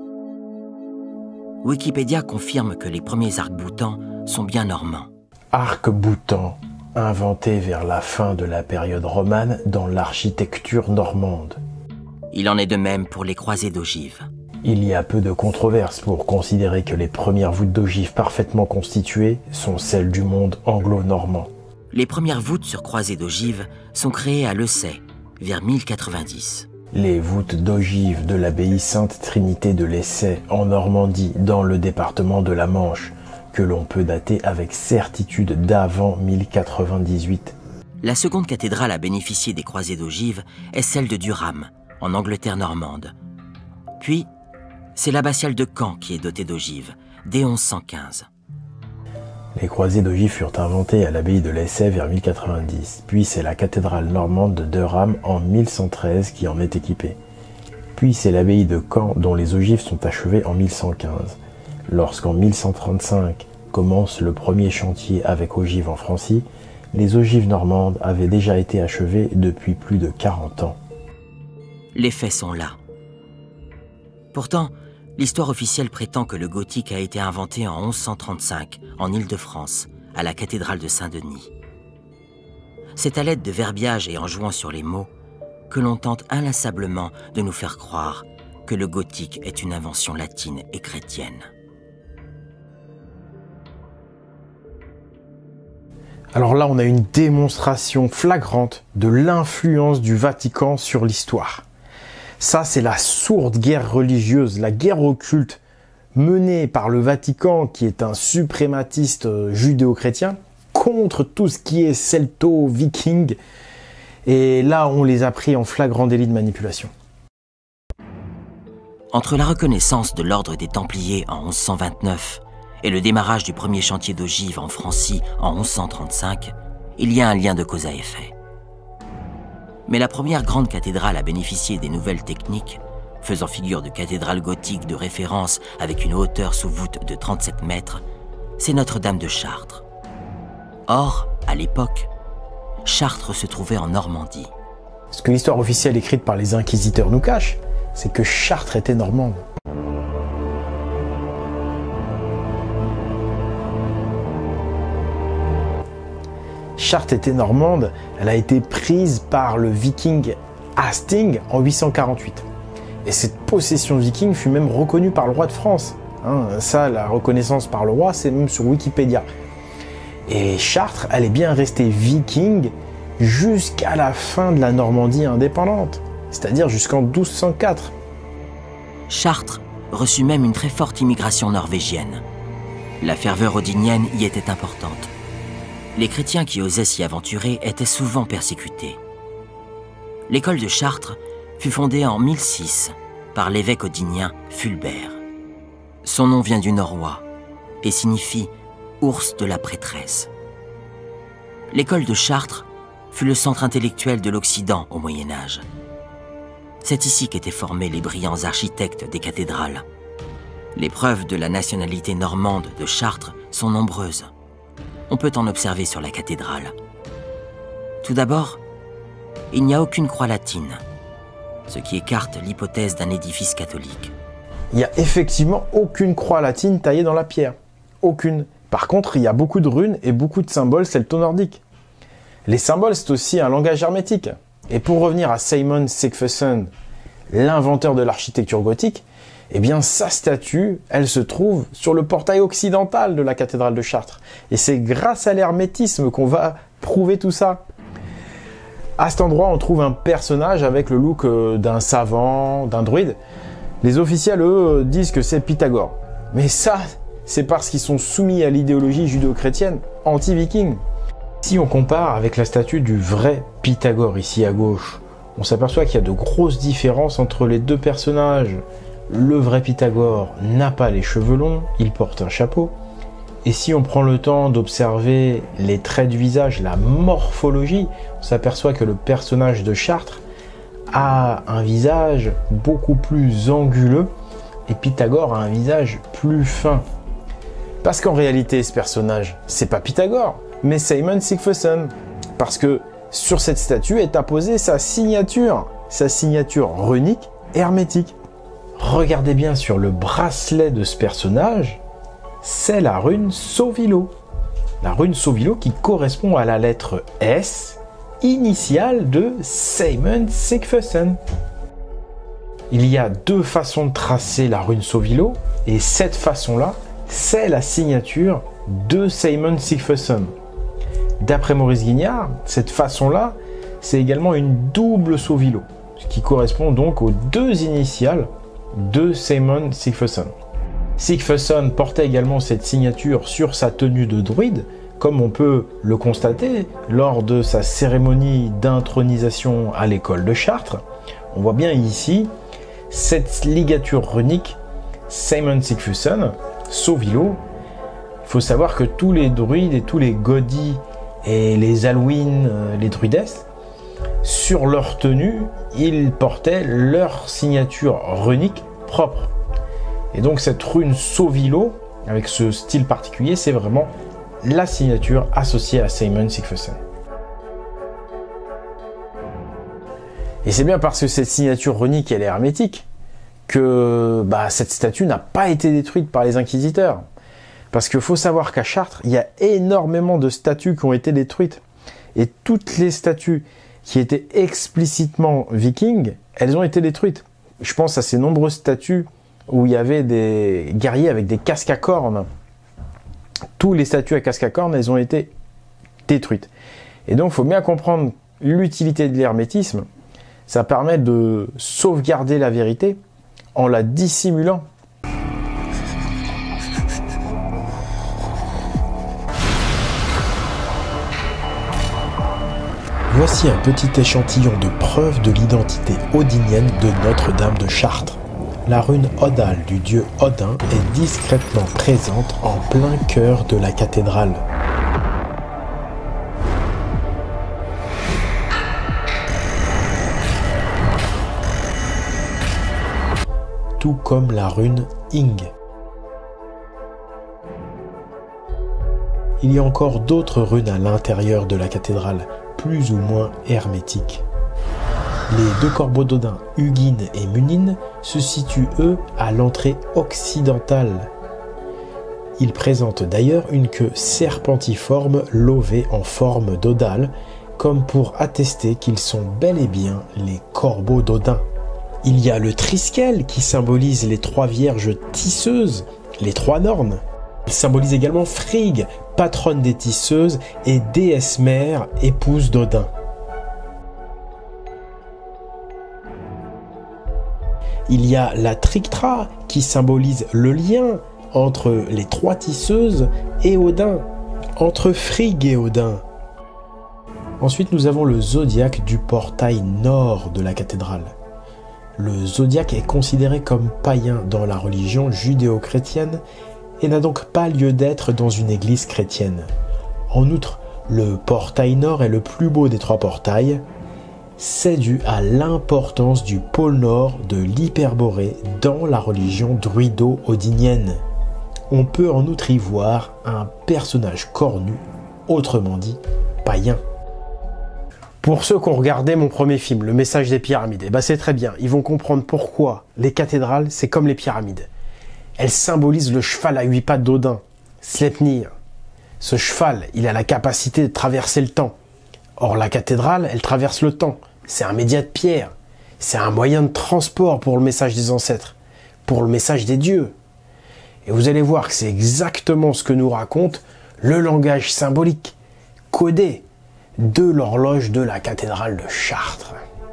Wikipédia confirme que les premiers arcs-boutants sont bien normands. Arc-boutant, inventé vers la fin de la période romane dans l'architecture normande. Il en est de même pour les croisées d'ogives. Il y a peu de controverses pour considérer que les premières voûtes d'ogives parfaitement constituées sont celles du monde anglo-normand. Les premières voûtes sur croisées d'ogives sont créées à Lessay, vers mille quatre-vingt-dix. Les voûtes d'ogives de l'abbaye Sainte-Trinité de Lessay en Normandie, dans le département de la Manche, que l'on peut dater avec certitude d'avant mille quatre-vingt-dix-huit. La seconde cathédrale à bénéficier des croisées d'ogives est celle de Durham, en Angleterre normande. Puis, c'est l'abbatiale de Caen qui est dotée d'ogives, dès mille cent quinze. Les croisées d'ogives furent inventées à l'abbaye de Lessay vers mille quatre-vingt-dix, puis c'est la cathédrale normande de Durham en mille cent treize qui en est équipée. Puis c'est l'abbaye de Caen dont les ogives sont achevées en mille cent quinze. Lorsqu'en mille cent trente-cinq commence le premier chantier avec ogives en Francie, les ogives normandes avaient déjà été achevées depuis plus de quarante ans. Les faits sont là. Pourtant, L'histoire officielle prétend que le gothique a été inventé en onze cent trente-cinq, en Île-de-France, à la cathédrale de Saint-Denis. C'est à l'aide de verbiage et en jouant sur les mots que l'on tente inlassablement de nous faire croire que le gothique est une invention latine et chrétienne. Alors là, on a une démonstration flagrante de l'influence du Vatican sur l'histoire. Ça, c'est la sourde guerre religieuse, la guerre occulte menée par le Vatican, qui est un suprématiste judéo-chrétien, contre tout ce qui est celto-viking. Et là, on les a pris en flagrant délit de manipulation. Entre la reconnaissance de l'ordre des Templiers en onze cent vingt-neuf et le démarrage du premier chantier d'ogive en Francie en onze cent trente-cinq, il y a un lien de cause à effet. Mais la première grande cathédrale à bénéficier des nouvelles techniques, faisant figure de cathédrale gothique de référence avec une hauteur sous voûte de trente-sept mètres, c'est Notre-Dame de Chartres. Or, à l'époque, Chartres se trouvait en Normandie. Ce que l'histoire officielle écrite par les inquisiteurs nous cache, c'est que Chartres était normande. Chartres était normande, elle a été prise par le viking Hasting en huit cent quarante-huit. Et cette possession viking fut même reconnue par le roi de France. Hein, ça, la reconnaissance par le roi, c'est même sur Wikipédia. Et Chartres, elle est bien restée viking jusqu'à la fin de la Normandie indépendante, c'est-à-dire jusqu'en douze cent quatre. Chartres reçut même une très forte immigration norvégienne. La ferveur odinienne y était importante. Les chrétiens qui osaient s'y aventurer étaient souvent persécutés. L'école de Chartres fut fondée en mille six par l'évêque odinien Fulbert. Son nom vient du norrois et signifie « ours de la prêtresse ». L'école de Chartres fut le centre intellectuel de l'Occident au Moyen-Âge. C'est ici qu'étaient formés les brillants architectes des cathédrales. Les preuves de la nationalité normande de Chartres sont nombreuses. On peut en observer sur la cathédrale. Tout d'abord, il n'y a aucune croix latine, ce qui écarte l'hypothèse d'un édifice catholique. Il n'y a effectivement aucune croix latine taillée dans la pierre. Aucune. Par contre, il y a beaucoup de runes et beaucoup de symboles celto-nordiques. Les symboles, c'est aussi un langage hermétique. Et pour revenir à Simon Sigfusson, l'inventeur de l'architecture gothique, eh bien sa statue, elle se trouve sur le portail occidental de la cathédrale de Chartres. Et c'est grâce à l'hermétisme qu'on va prouver tout ça. À cet endroit, on trouve un personnage avec le look d'un savant, d'un druide. Les officiels, eux, disent que c'est Pythagore. Mais ça, c'est parce qu'ils sont soumis à l'idéologie judéo-chrétienne anti-viking. Si on compare avec la statue du vrai Pythagore ici à gauche, on s'aperçoit qu'il y a de grosses différences entre les deux personnages. Le vrai Pythagore n'a pas les cheveux longs, il porte un chapeau. Et si on prend le temps d'observer les traits du visage, la morphologie, on s'aperçoit que le personnage de Chartres a un visage beaucoup plus anguleux et Pythagore a un visage plus fin. Parce qu'en réalité, ce personnage, c'est pas Pythagore, mais Simon Sigfusson. Parce que sur cette statue est apposée sa signature, sa signature runique hermétique. Regardez bien sur le bracelet de ce personnage, c'est la rune Sovilo. La rune Sovilo qui correspond à la lettre S, initiale de Simon Sigfusson. Il y a deux façons de tracer la rune Sovilo, et cette façon-là, c'est la signature de Simon Sigfusson. D'après Maurice Guignard, cette façon-là, c'est également une double Sovilo, ce qui correspond donc aux deux initiales de Simon Sigfusson. Sigfusson portait également cette signature sur sa tenue de druide, comme on peut le constater lors de sa cérémonie d'intronisation à l'école de Chartres. On voit bien ici cette ligature runique Simon Sigfusson, Sovilo. Il faut savoir que tous les druides et tous les godis et les Alwyn, les druidesses, sur leur tenue, ils portaient leur signature runique propre. Et donc cette rune Sovilo, avec ce style particulier, c'est vraiment la signature associée à Simon Sigfusson. Et c'est bien parce que cette signature runique elle est hermétique que bah, cette statue n'a pas été détruite par les inquisiteurs. Parce qu'il faut savoir qu'à Chartres, il y a énormément de statues qui ont été détruites. Et toutes les statues qui étaient explicitement vikings, elles ont été détruites. Je pense à ces nombreuses statues où il y avait des guerriers avec des casques à cornes. Toutes les statues à casque à cornes, elles ont été détruites. Et donc, il faut bien comprendre l'utilité de l'hermétisme. Ça permet de sauvegarder la vérité en la dissimulant. Voici un petit échantillon de preuve de l'identité odinienne de Notre-Dame de Chartres. La rune Odal du dieu Odin est discrètement présente en plein cœur de la cathédrale. Tout comme la rune Ing. Il y a encore d'autres runes à l'intérieur de la cathédrale, plus ou moins hermétiques. Les deux corbeaux d'Odin, Hugin et Munin, se situent eux à l'entrée occidentale. Ils présentent d'ailleurs une queue serpentiforme lobée en forme d'Odal, comme pour attester qu'ils sont bel et bien les corbeaux d'Odin. Il y a le Triskel qui symbolise les trois vierges tisseuses, les trois Nornes. Il symbolise également Frigg, patronne des tisseuses, et déesse mère, épouse d'Odin. Il y a la Trictra qui symbolise le lien entre les trois tisseuses et Odin, entre Frigg et Odin. Ensuite, nous avons le zodiaque du portail nord de la cathédrale. Le zodiaque est considéré comme païen dans la religion judéo-chrétienne et n'a donc pas lieu d'être dans une église chrétienne. En outre, le portail nord est le plus beau des trois portails. C'est dû à l'importance du pôle nord de l'Hyperborée dans la religion druido-odinienne. On peut en outre y voir un personnage cornu, autrement dit païen. Pour ceux qui ont regardé mon premier film, Le Message des Pyramides, eh ben c'est très bien, ils vont comprendre pourquoi les cathédrales, c'est comme les pyramides. Elles symbolisent le cheval à huit pattes d'Odin, Sleipnir. Ce cheval, il a la capacité de traverser le temps. Or, la cathédrale, elle traverse le temps. C'est un média de pierre. C'est un moyen de transport pour le message des ancêtres, pour le message des dieux. Et vous allez voir que c'est exactement ce que nous raconte le langage symbolique, codé, de l'horloge de la cathédrale de Chartres.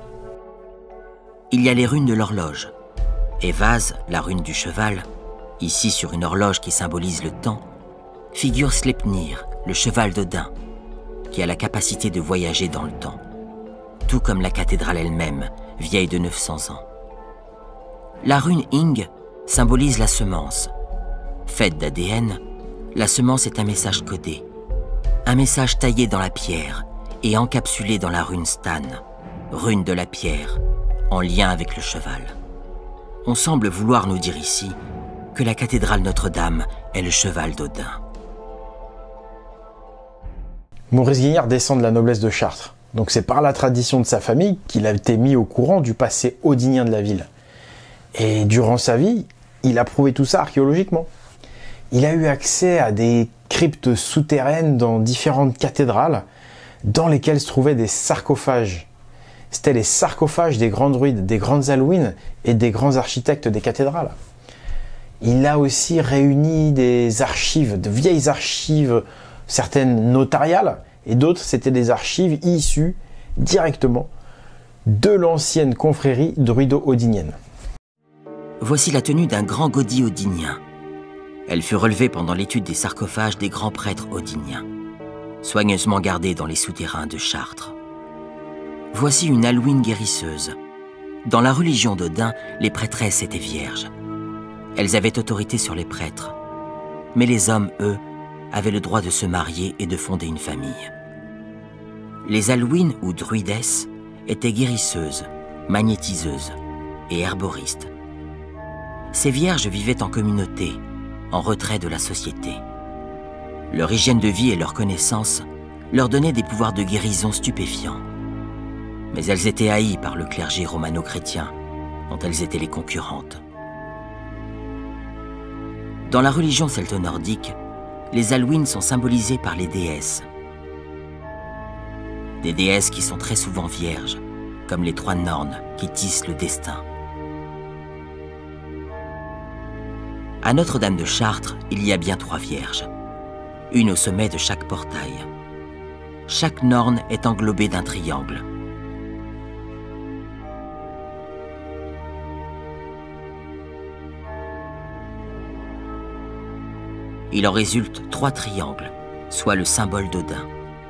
Il y a les runes de l'horloge. Et Vase, la rune du cheval, ici sur une horloge qui symbolise le temps, figure Sleipnir, le cheval d'Odin, qui a la capacité de voyager dans le temps, tout comme la cathédrale elle-même, vieille de neuf cents ans. La rune Ing symbolise la semence. Faite d'A D N, la semence est un message codé, un message taillé dans la pierre et encapsulé dans la rune Stan, rune de la pierre, en lien avec le cheval. On semble vouloir nous dire ici que la cathédrale Notre-Dame est le cheval d'Odin. Maurice Guignard descend de la noblesse de Chartres. Donc c'est par la tradition de sa famille qu'il a été mis au courant du passé odinien de la ville. Et durant sa vie, il a prouvé tout ça archéologiquement. Il a eu accès à des cryptes souterraines dans différentes cathédrales dans lesquelles se trouvaient des sarcophages. C'était les sarcophages des grands druides, des grandes Alouines et des grands architectes des cathédrales. Il a aussi réuni des archives, de vieilles archives, certaines notariales, et d'autres c'était des archives issues directement de l'ancienne confrérie druido-odinienne. Voici la tenue d'un grand godille odinien. Elle fut relevée pendant l'étude des sarcophages des grands prêtres odiniens, soigneusement gardés dans les souterrains de Chartres. Voici une Alouine guérisseuse. Dans la religion d'Odin, les prêtresses étaient vierges. Elles avaient autorité sur les prêtres. Mais les hommes, eux, avaient le droit de se marier et de fonder une famille. Les Alouines ou druidesses étaient guérisseuses, magnétiseuses et herboristes. Ces vierges vivaient en communauté, en retrait de la société. Leur hygiène de vie et leur connaissance leur donnaient des pouvoirs de guérison stupéfiants. Mais elles étaient haïes par le clergé romano-chrétien, dont elles étaient les concurrentes. Dans la religion celto-nordique, les Alwyn sont symbolisées par les déesses. Des déesses qui sont très souvent vierges, comme les trois Nornes qui tissent le destin. À Notre-Dame de Chartres, il y a bien trois vierges, une au sommet de chaque portail. Chaque Norne est englobée d'un triangle. Il en résulte trois triangles, soit le symbole d'Odin.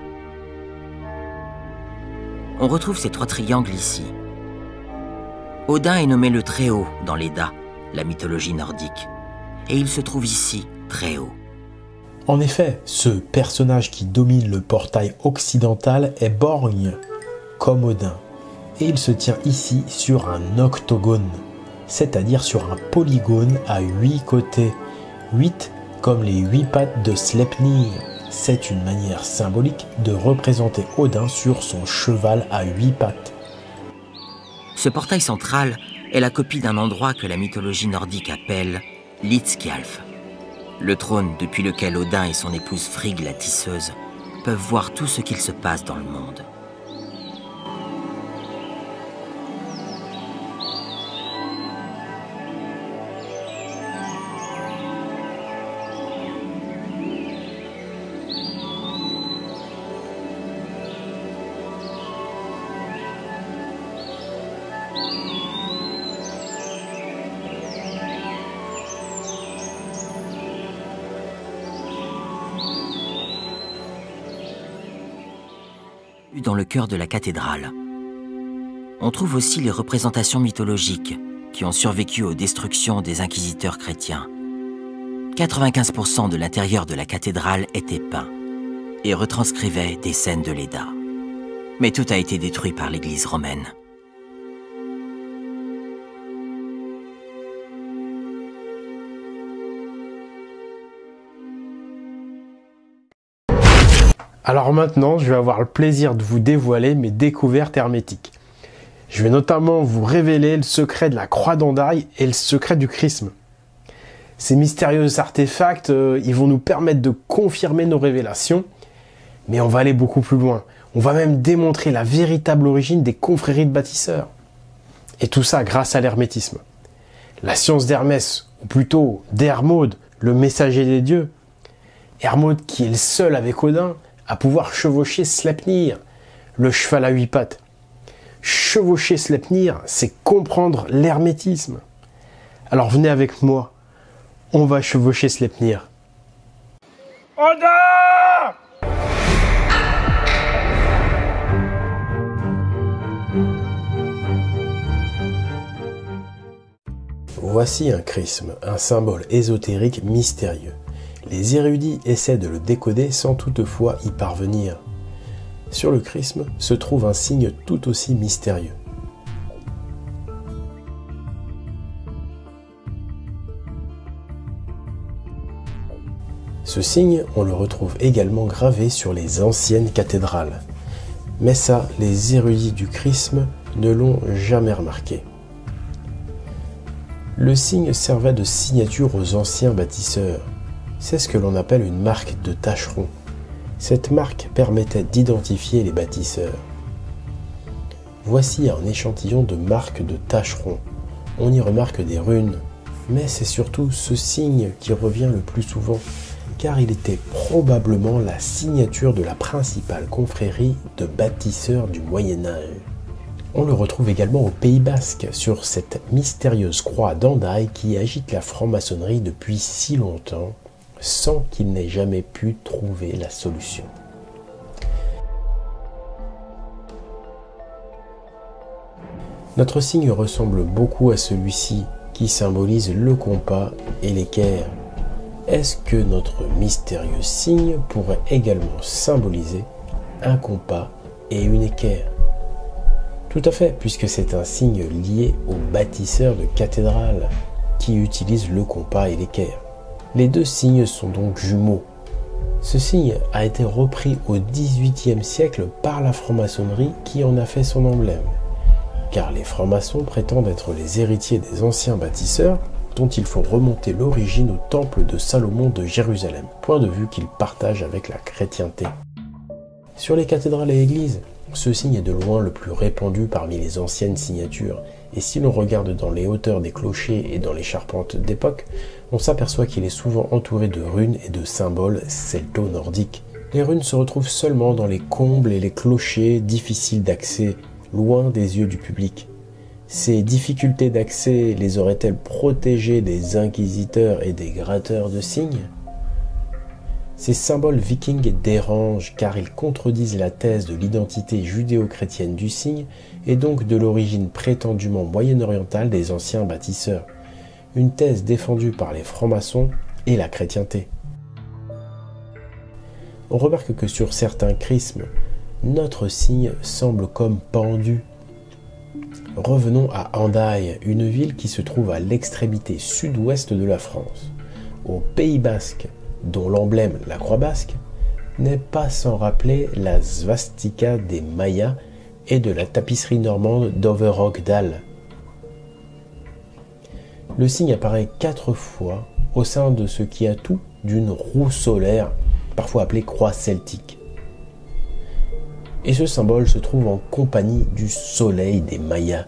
On retrouve ces trois triangles ici. Odin est nommé le Très-Haut dans l'Edda, la mythologie nordique, et il se trouve ici, très haut. En effet, ce personnage qui domine le portail occidental est borgne, comme Odin, et il se tient ici sur un octogone, c'est-à-dire sur un polygone à huit côtés, huit comme les huit pattes de Sleipnir. C'est une manière symbolique de représenter Odin sur son cheval à huit pattes. Ce portail central est la copie d'un endroit que la mythologie nordique appelle Hlidskjalf, le trône depuis lequel Odin et son épouse Frigg la tisseuse peuvent voir tout ce qu'il se passe dans le monde. Dans le cœur de la cathédrale. On trouve aussi les représentations mythologiques qui ont survécu aux destructions des inquisiteurs chrétiens. quatre-vingt-quinze pour cent de l'intérieur de la cathédrale était peint et retranscrivait des scènes de l'Edda. Mais tout a été détruit par l'Église romaine. Alors maintenant, je vais avoir le plaisir de vous dévoiler mes découvertes hermétiques. Je vais notamment vous révéler le secret de la croix d'Hendaye et le secret du chrisme. Ces mystérieux artefacts, euh, ils vont nous permettre de confirmer nos révélations, mais on va aller beaucoup plus loin. On va même démontrer la véritable origine des confréries de bâtisseurs. Et tout ça grâce à l'hermétisme. La science d'Hermès, ou plutôt d'Hermode, le messager des dieux. Hermode qui est le seul avec Odin à pouvoir chevaucher Sleipnir, le cheval à huit pattes. Chevaucher Sleipnir, c'est comprendre l'hermétisme. Alors venez avec moi, on va chevaucher Sleipnir. Odin! Voici un chrisme, un symbole ésotérique mystérieux. Les érudits essaient de le décoder sans toutefois y parvenir. Sur le chrisme se trouve un signe tout aussi mystérieux. Ce signe, on le retrouve également gravé sur les anciennes cathédrales. Mais ça, les érudits du chrisme ne l'ont jamais remarqué. Le signe servait de signature aux anciens bâtisseurs. C'est ce que l'on appelle une marque de tâcheron. Cette marque permettait d'identifier les bâtisseurs. Voici un échantillon de marque de tâcheron. On y remarque des runes, mais c'est surtout ce signe qui revient le plus souvent, car il était probablement la signature de la principale confrérie de bâtisseurs du Moyen-Âge. On le retrouve également au Pays Basque, sur cette mystérieuse croix d'Hendaye qui agite la franc-maçonnerie depuis si longtemps, sans qu'il n'ait jamais pu trouver la solution. Notre signe ressemble beaucoup à celui-ci, qui symbolise le compas et l'équerre. Est-ce que notre mystérieux signe pourrait également symboliser un compas et une équerre? Tout à fait, puisque c'est un signe lié aux bâtisseurs de cathédrales, qui utilisent le compas et l'équerre. Les deux signes sont donc jumeaux. Ce signe a été repris au dix-huitième siècle par la franc-maçonnerie qui en a fait son emblème. car les francs-maçons prétendent être les héritiers des anciens bâtisseurs dont il faut remonter l'origine au temple de Salomon de Jérusalem, point de vue qu'ils partagent avec la chrétienté. Sur les cathédrales et églises, ce signe est de loin le plus répandu parmi les anciennes signatures, et si l'on regarde dans les hauteurs des clochers et dans les charpentes d'époque, on s'aperçoit qu'il est souvent entouré de runes et de symboles celto-nordiques. Les runes se retrouvent seulement dans les combles et les clochers difficiles d'accès, loin des yeux du public. Ces difficultés d'accès les auraient-elles protégés des inquisiteurs et des gratteurs de signes ? Ces symboles vikings dérangent car ils contredisent la thèse de l'identité judéo-chrétienne du signe et donc de l'origine prétendument moyen-orientale des anciens bâtisseurs, une thèse défendue par les francs-maçons et la chrétienté. On remarque que sur certains chrismes, notre signe semble comme pendu. Revenons à Hendaye, une ville qui se trouve à l'extrémité sud-ouest de la France, au Pays Basque, dont l'emblème, la croix basque, n'est pas sans rappeler la svastika des Mayas et de la tapisserie normande d'Overrockdale. Le signe apparaît quatre fois au sein de ce qui a tout d'une roue solaire, parfois appelée croix celtique. Et ce symbole se trouve en compagnie du soleil des Mayas.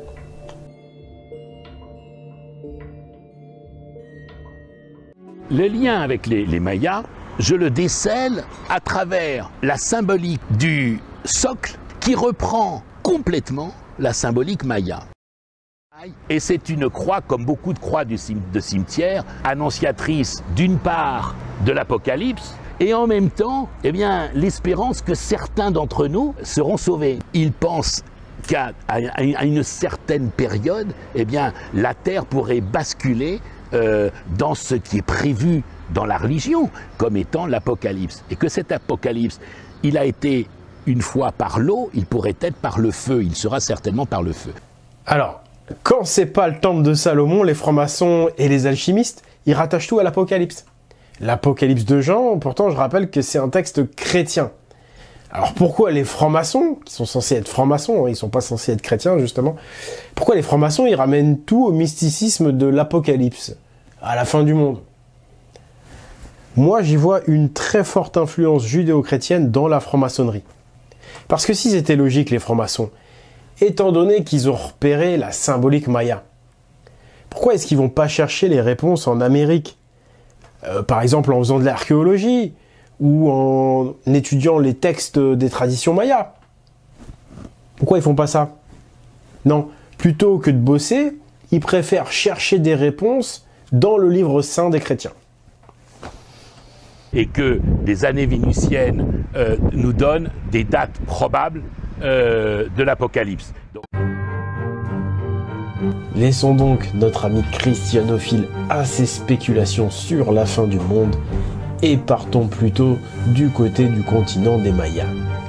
Le lien avec les, les Mayas, je le décèle à travers la symbolique du socle qui reprend complètement la symbolique maya. Et c'est une croix, comme beaucoup de croix de cimetière, annonciatrice d'une part de l'Apocalypse et en même temps eh bien, l'espérance que certains d'entre nous seront sauvés. Ils pensent qu'à à une certaine période, eh bien, la terre pourrait basculer Euh, dans ce qui est prévu dans la religion comme étant l'Apocalypse. Et que cet Apocalypse, il a été une fois par l'eau, il pourrait être par le feu, il sera certainement par le feu. Alors, quand c'est pas le temple de Salomon, les francs-maçons et les alchimistes, ils rattachent tout à l'Apocalypse. L'Apocalypse de Jean, pourtant je rappelle que c'est un texte chrétien. Alors pourquoi les francs-maçons, qui sont censés être francs-maçons, ils sont pas censés être chrétiens justement, pourquoi les francs-maçons ils ramènent tout au mysticisme de l'Apocalypse, à la fin du monde? Moi j'y vois une très forte influence judéo-chrétienne dans la franc-maçonnerie. Parce que si c'était logique les francs-maçons, étant donné qu'ils ont repéré la symbolique maya, pourquoi est-ce qu'ils vont pas chercher les réponses en Amérique, euh, par exemple en faisant de l'archéologie, ou en étudiant les textes des traditions mayas? Pourquoi ils font pas ça? Non, plutôt que de bosser, ils préfèrent chercher des réponses dans le livre saint des chrétiens. Et que des années vénitiennes euh, nous donnent des dates probables euh, de l'Apocalypse. Donc... Laissons donc notre ami christianophile à ses spéculations sur la fin du monde et partons plutôt du côté du continent des Mayas.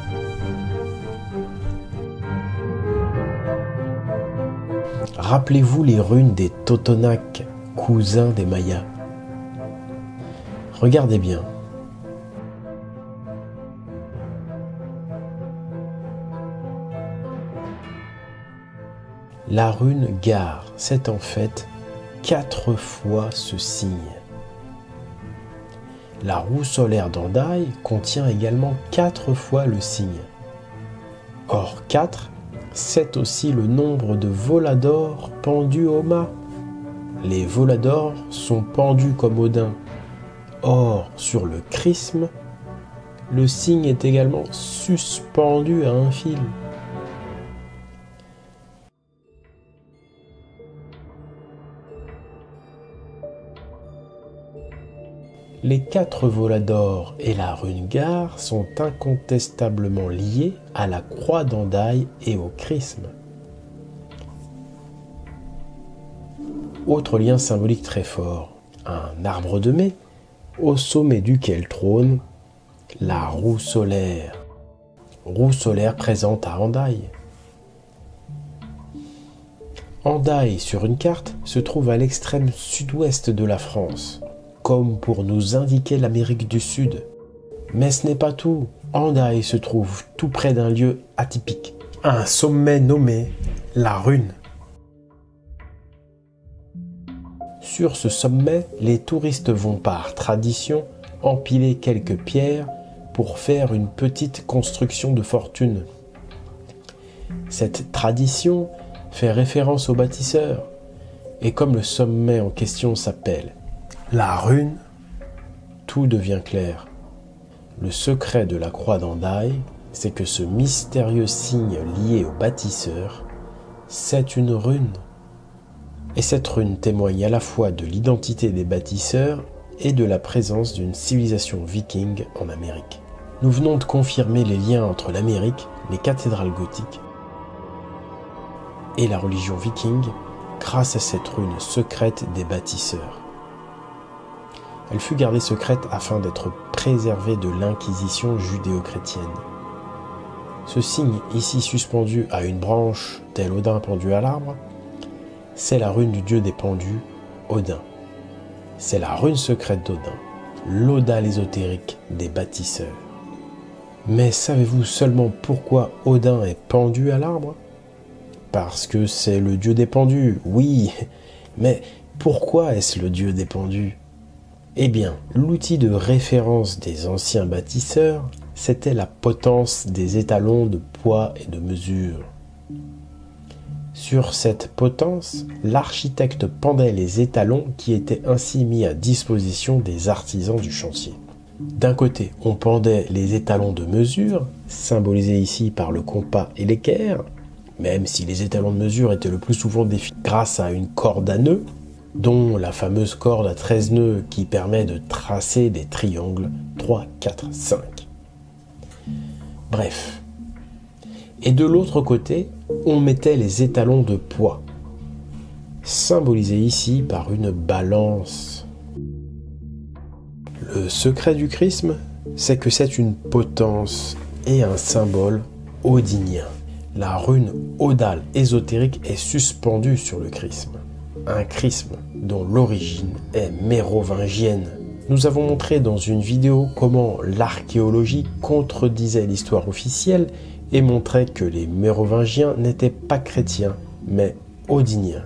Rappelez-vous les runes des Totonacs, cousins des Mayas. Regardez bien. La rune Gar, c'est en fait quatre fois ce signe. La roue solaire d'Hendaye contient également quatre fois le signe. Or quatre, c'est aussi le nombre de voladors pendus au mât. Les voladors sont pendus comme Odin. Or, sur le chrisme, le signe est également suspendu à un fil. Les quatre voladors et la rune Gar sont incontestablement liés à la croix d'Hendaye et au chrisme. Autre lien symbolique très fort, un arbre de mai, au sommet duquel trône la roue solaire. Roue solaire présente à Hendaye. Hendaye, sur une carte, se trouve à l'extrême sud-ouest de la France, comme pour nous indiquer l'Amérique du Sud. Mais ce n'est pas tout. Hendaye se trouve tout près d'un lieu atypique, un sommet nommé la Rune. Sur ce sommet, les touristes vont par tradition empiler quelques pierres pour faire une petite construction de fortune. Cette tradition fait référence aux bâtisseurs, et comme le sommet en question s'appelle la Rune, tout devient clair. Le secret de la croix d'Hendaye, c'est que ce mystérieux signe lié aux bâtisseurs, c'est une rune. Et cette rune témoigne à la fois de l'identité des bâtisseurs et de la présence d'une civilisation viking en Amérique. Nous venons de confirmer les liens entre l'Amérique, les cathédrales gothiques et la religion viking grâce à cette rune secrète des bâtisseurs. Elle fut gardée secrète afin d'être préservée de l'inquisition judéo-chrétienne. Ce signe, ici suspendu à une branche tel Odin pendu à l'arbre, c'est la rune du dieu des pendus, Odin. C'est la rune secrète d'Odin, l'odale ésotérique des bâtisseurs. Mais savez-vous seulement pourquoi Odin est pendu à l'arbre? Parce que c'est le dieu des pendus, oui, mais pourquoi est-ce le dieu des pendus? Eh bien, l'outil de référence des anciens bâtisseurs, c'était la potence des étalons de poids et de mesure. Sur cette potence, l'architecte pendait les étalons qui étaient ainsi mis à disposition des artisans du chantier. D'un côté, on pendait les étalons de mesure, symbolisés ici par le compas et l'équerre, même si les étalons de mesure étaient le plus souvent définis grâce à une corde à nœuds, dont la fameuse corde à treize nœuds qui permet de tracer des triangles trois, quatre, cinq. Bref. Et de l'autre côté, on mettait les étalons de poids, symbolisés ici par une balance. Le secret du chrisme, c'est que c'est une potence et un symbole odinien. La rune odale ésotérique est suspendue sur le chrisme. Un chrisme dont l'origine est mérovingienne. Nous avons montré dans une vidéo comment l'archéologie contredisait l'histoire officielle et montrait que les mérovingiens n'étaient pas chrétiens, mais odiniens.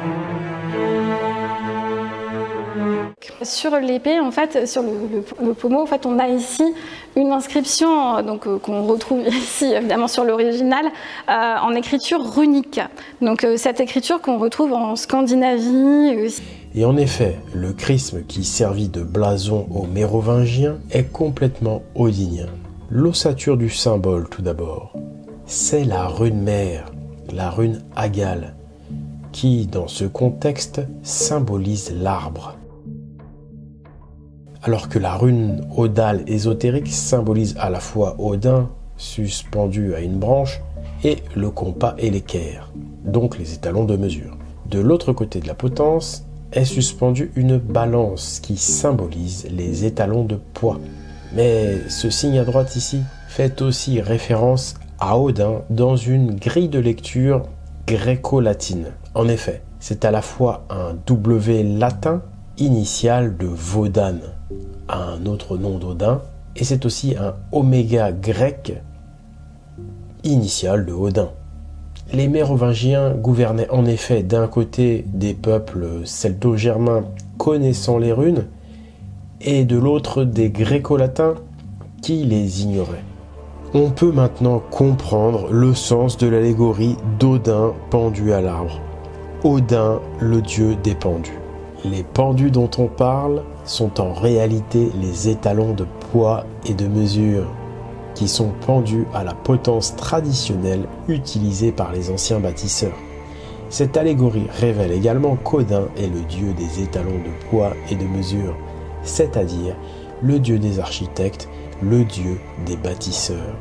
Sur l'épée, en fait, sur le, le, le pommeau, en fait, on a ici une inscription donc euh, qu'on retrouve ici évidemment sur l'original euh, en écriture runique. Donc euh, cette écriture qu'on retrouve en Scandinavie aussi. Et en effet, le chrisme qui servit de blason aux mérovingiens est complètement odinien. L'ossature du symbole, tout d'abord, c'est la rune mère, la rune Agale, qui, dans ce contexte, symbolise l'arbre. Alors que la rune odale ésotérique symbolise à la fois Odin, suspendu à une branche, et le compas et l'équerre, donc les étalons de mesure. De l'autre côté de la potence est suspendue une balance qui symbolise les étalons de poids. Mais ce signe à droite ici fait aussi référence à Odin dans une grille de lecture gréco-latine. En effet, c'est à la fois un W latin initial de Wodan, un autre nom d'Odin, et c'est aussi un oméga grec initial de Odin. Les Mérovingiens gouvernaient en effet d'un côté des peuples celto-germains connaissant les runes, et de l'autre des gréco-latins qui les ignoraient. On peut maintenant comprendre le sens de l'allégorie d'Odin pendu à l'arbre. Odin, le dieu des pendus. Les pendus dont on parle sont en réalité les étalons de poids et de mesure qui sont pendus à la potence traditionnelle utilisée par les anciens bâtisseurs. Cette allégorie révèle également qu'Odin est le dieu des étalons de poids et de mesure, c'est-à-dire le dieu des architectes, le dieu des bâtisseurs.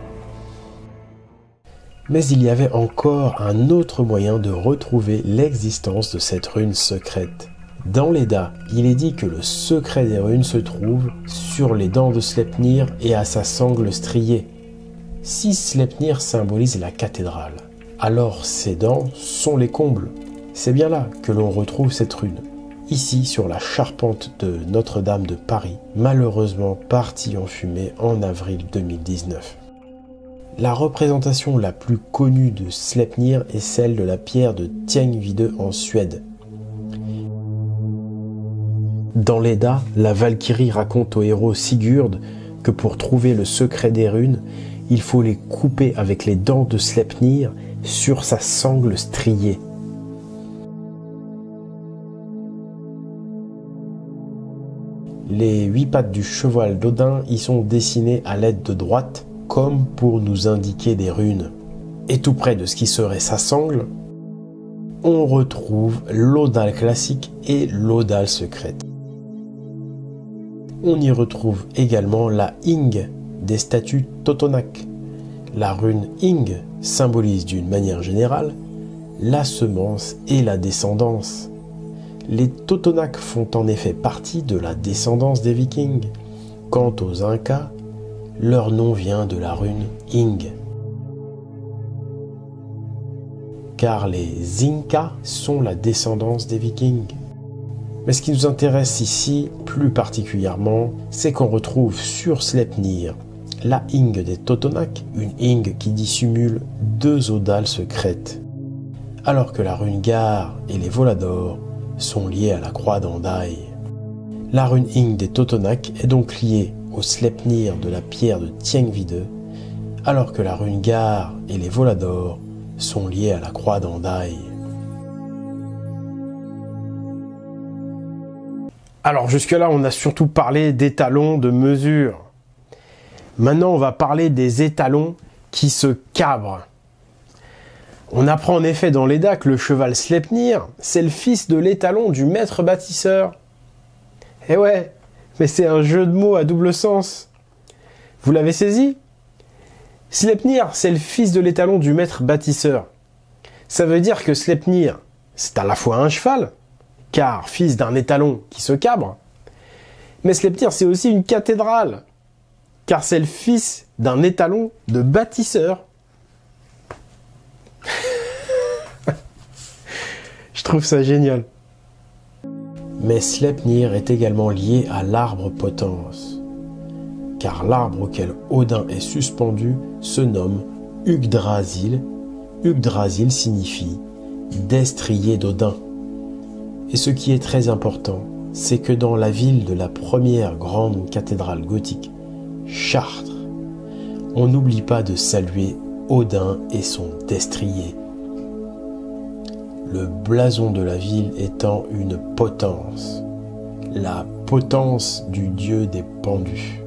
Mais il y avait encore un autre moyen de retrouver l'existence de cette rune secrète. Dans l'Edda, il est dit que le secret des runes se trouve sur les dents de Sleipnir et à sa sangle striée. Si Sleipnir symbolise la cathédrale, alors ces dents sont les combles. C'est bien là que l'on retrouve cette rune. Ici, sur la charpente de Notre-Dame de Paris, malheureusement partie en fumée en avril deux mille dix-neuf. La représentation la plus connue de Sleipnir est celle de la pierre de Tiengvide en Suède. Dans l'Edda, la Valkyrie raconte au héros Sigurd que pour trouver le secret des runes, il faut les couper avec les dents de Sleipnir sur sa sangle striée. Les huit pattes du cheval d'Odin y sont dessinées à l'aide de droites, comme pour nous indiquer des runes. Et tout près de ce qui serait sa sangle, on retrouve l'Odal classique et l'Odal secrète. On y retrouve également la Ing des statues Totonac. La rune Ing symbolise d'une manière générale la semence et la descendance. Les Totonac font en effet partie de la descendance des Vikings. Quant aux Incas, leur nom vient de la rune Ing. Car les Incas sont la descendance des Vikings. Mais ce qui nous intéresse ici, plus particulièrement, c'est qu'on retrouve sur Sleipnir la Ing des Totonac, une Ing qui dissimule deux Odals secrètes, alors que la rune Gar et les Volador sont liés à la croix d'Andai. La rune Ing des Totonac est donc liée au Sleipnir de la pierre de Tiengvide, alors que la rune Gar et les Volador sont liés à la croix d'Andai. Alors jusque-là, on a surtout parlé d'étalons de mesure. Maintenant, on va parler des étalons qui se cabrent. On apprend en effet dans l'Edda que le cheval Sleipnir, c'est le fils de l'étalon du maître bâtisseur. Eh ouais, mais c'est un jeu de mots à double sens. Vous l'avez saisi? Sleipnir, c'est le fils de l'étalon du maître bâtisseur. Ça veut dire que Sleipnir, c'est à la fois un cheval, car fils d'un étalon qui se cabre, mais Sleipnir, c'est aussi une cathédrale, car c'est le fils d'un étalon de bâtisseur. Je trouve ça génial. Mais Sleipnir est également lié à l'arbre potence, car l'arbre auquel Odin est suspendu se nomme Yggdrasil. Yggdrasil signifie destrier d'Odin. Et ce qui est très important, c'est que dans la ville de la première grande cathédrale gothique, Chartres, on n'oublie pas de saluer Odin et son destrier. Le blason de la ville étant une potence, la potence du dieu des pendus.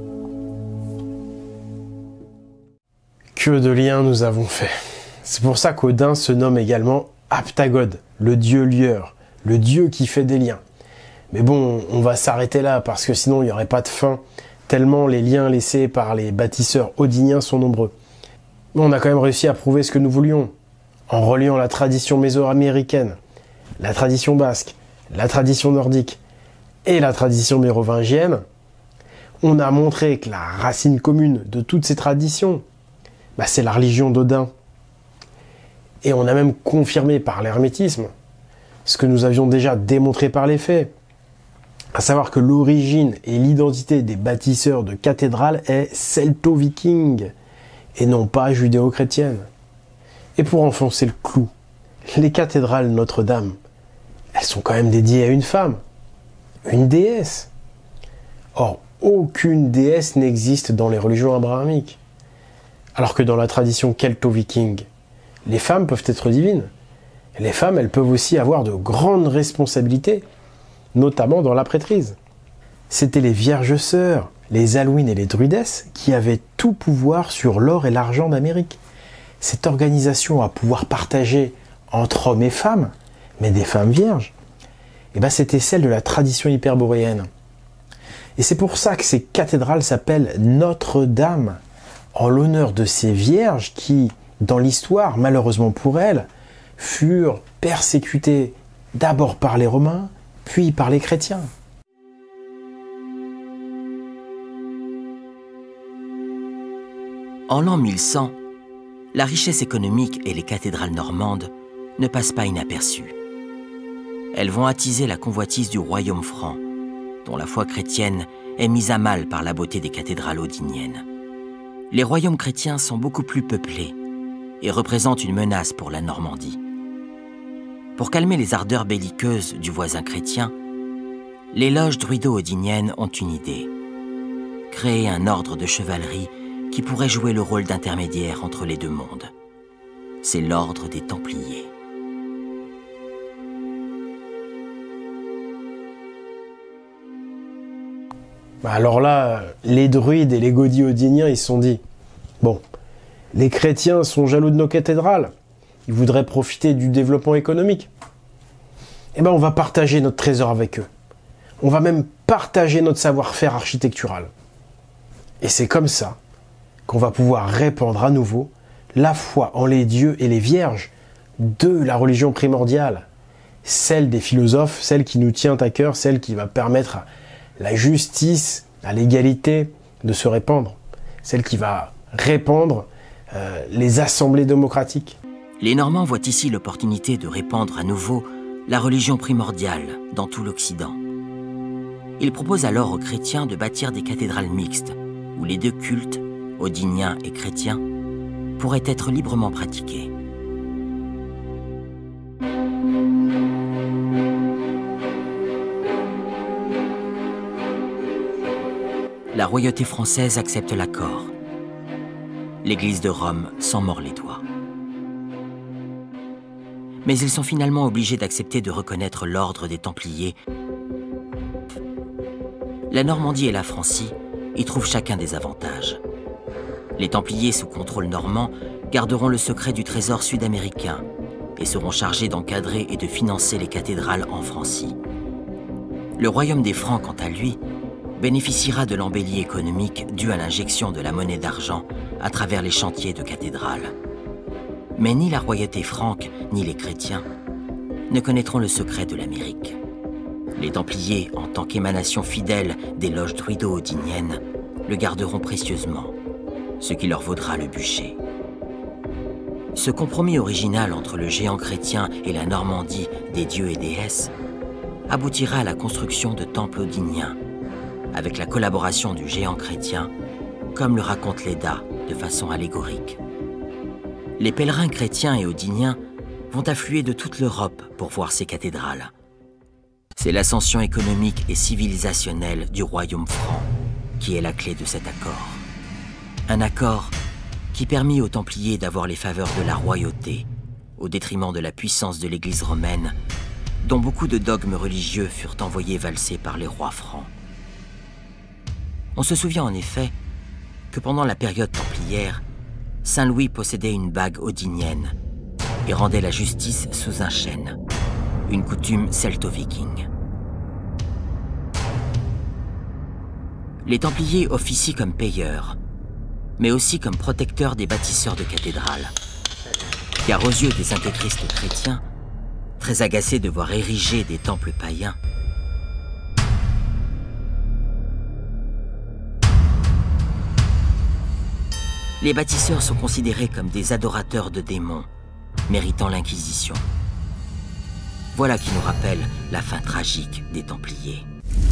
Que de liens nous avons fait. C'est pour ça qu'Odin se nomme également Heptagode, le dieu lieur, le dieu qui fait des liens. Mais bon, on va s'arrêter là parce que sinon il n'y aurait pas de fin, tellement les liens laissés par les bâtisseurs odiniens sont nombreux. Mais on a quand même réussi à prouver ce que nous voulions, en reliant la tradition mésoaméricaine, la tradition basque, la tradition nordique et la tradition mérovingienne. On a montré que la racine commune de toutes ces traditions, bah, c'est la religion d'Odin. Et on a même confirmé par l'hermétisme ce que nous avions déjà démontré par les faits, à savoir que l'origine et l'identité des bâtisseurs de cathédrales est celto-viking et non pas judéo-chrétienne. Et pour enfoncer le clou, les cathédrales Notre-Dame, elles sont quand même dédiées à une femme, une déesse. Or, aucune déesse n'existe dans les religions abrahamiques, alors que dans la tradition celto-viking, les femmes peuvent être divines. Les femmes, elles peuvent aussi avoir de grandes responsabilités, notamment dans la prêtrise. C'étaient les Vierges Sœurs, les Alouines et les Druidesses qui avaient tout pouvoir sur l'or et l'argent d'Amérique. Cette organisation à pouvoir partager entre hommes et femmes, mais des femmes vierges, eh ben c'était celle de la tradition hyperboréenne. Et c'est pour ça que ces cathédrales s'appellent Notre-Dame, en l'honneur de ces vierges qui, dans l'histoire, malheureusement pour elles, furent persécutées d'abord par les Romains, puis par les chrétiens. En l'an mille cent, la richesse économique et les cathédrales normandes ne passent pas inaperçues. Elles vont attiser la convoitise du royaume franc, dont la foi chrétienne est mise à mal par la beauté des cathédrales odiniennes. Les royaumes chrétiens sont beaucoup plus peuplés et représentent une menace pour la Normandie. Pour calmer les ardeurs belliqueuses du voisin chrétien, les loges druido-odiniennes ont une idée. Créer un ordre de chevalerie qui pourrait jouer le rôle d'intermédiaire entre les deux mondes. C'est l'ordre des Templiers. Alors là, les druides et les godis odiniens, ils se sont dit, bon, les chrétiens sont jaloux de nos cathédrales, ils voudraient profiter du développement économique. Eh ben, on va partager notre trésor avec eux. On va même partager notre savoir-faire architectural. Et c'est comme ça qu'on va pouvoir répandre à nouveau la foi en les dieux et les vierges de la religion primordiale, celle des philosophes, celle qui nous tient à cœur, celle qui va permettre à la justice, à l'égalité de se répandre, celle qui va répandre euh, les assemblées démocratiques. Les Normands voient ici l'opportunité de répandre à nouveau la religion primordiale dans tout l'Occident. Ils proposent alors aux chrétiens de bâtir des cathédrales mixtes, où les deux cultes, odinien et chrétien, pourraient être librement pratiqués. La royauté française accepte l'accord. L'Église de Rome s'en mord les doigts. Mais ils sont finalement obligés d'accepter de reconnaître l'ordre des Templiers. La Normandie et la Francie y trouvent chacun des avantages. Les Templiers sous contrôle normand garderont le secret du trésor sud-américain et seront chargés d'encadrer et de financer les cathédrales en Francie. Le royaume des Francs, quant à lui, bénéficiera de l'embellie économique due à l'injection de la monnaie d'argent à travers les chantiers de cathédrales. Mais ni la royauté franque, ni les chrétiens ne connaîtront le secret de l'Amérique. Les Templiers, en tant qu'émanation fidèle des loges druido-odiniennes, le garderont précieusement, ce qui leur vaudra le bûcher. Ce compromis original entre le géant chrétien et la Normandie des dieux et déesses aboutira à la construction de temples odiniens, avec la collaboration du géant chrétien, comme le raconte Léda de façon allégorique. Les pèlerins chrétiens et odiniens vont affluer de toute l'Europe pour voir ces cathédrales. C'est l'ascension économique et civilisationnelle du royaume franc qui est la clé de cet accord. Un accord qui permit aux Templiers d'avoir les faveurs de la royauté, au détriment de la puissance de l'Église romaine, dont beaucoup de dogmes religieux furent envoyés valser par les rois francs. On se souvient en effet que pendant la période templière, Saint Louis possédait une bague odinienne et rendait la justice sous un chêne, une coutume celto-viking. Les Templiers officient comme payeurs, mais aussi comme protecteurs des bâtisseurs de cathédrales. Car aux yeux des intégristes chrétiens, très agacés de voir ériger des temples païens, les bâtisseurs sont considérés comme des adorateurs de démons, méritant l'Inquisition. Voilà qui nous rappelle la fin tragique des Templiers.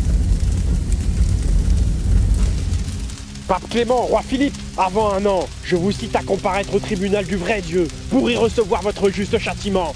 Pape Clément, roi Philippe, avant un an, je vous cite à comparaître au tribunal du vrai Dieu pour y recevoir votre juste châtiment.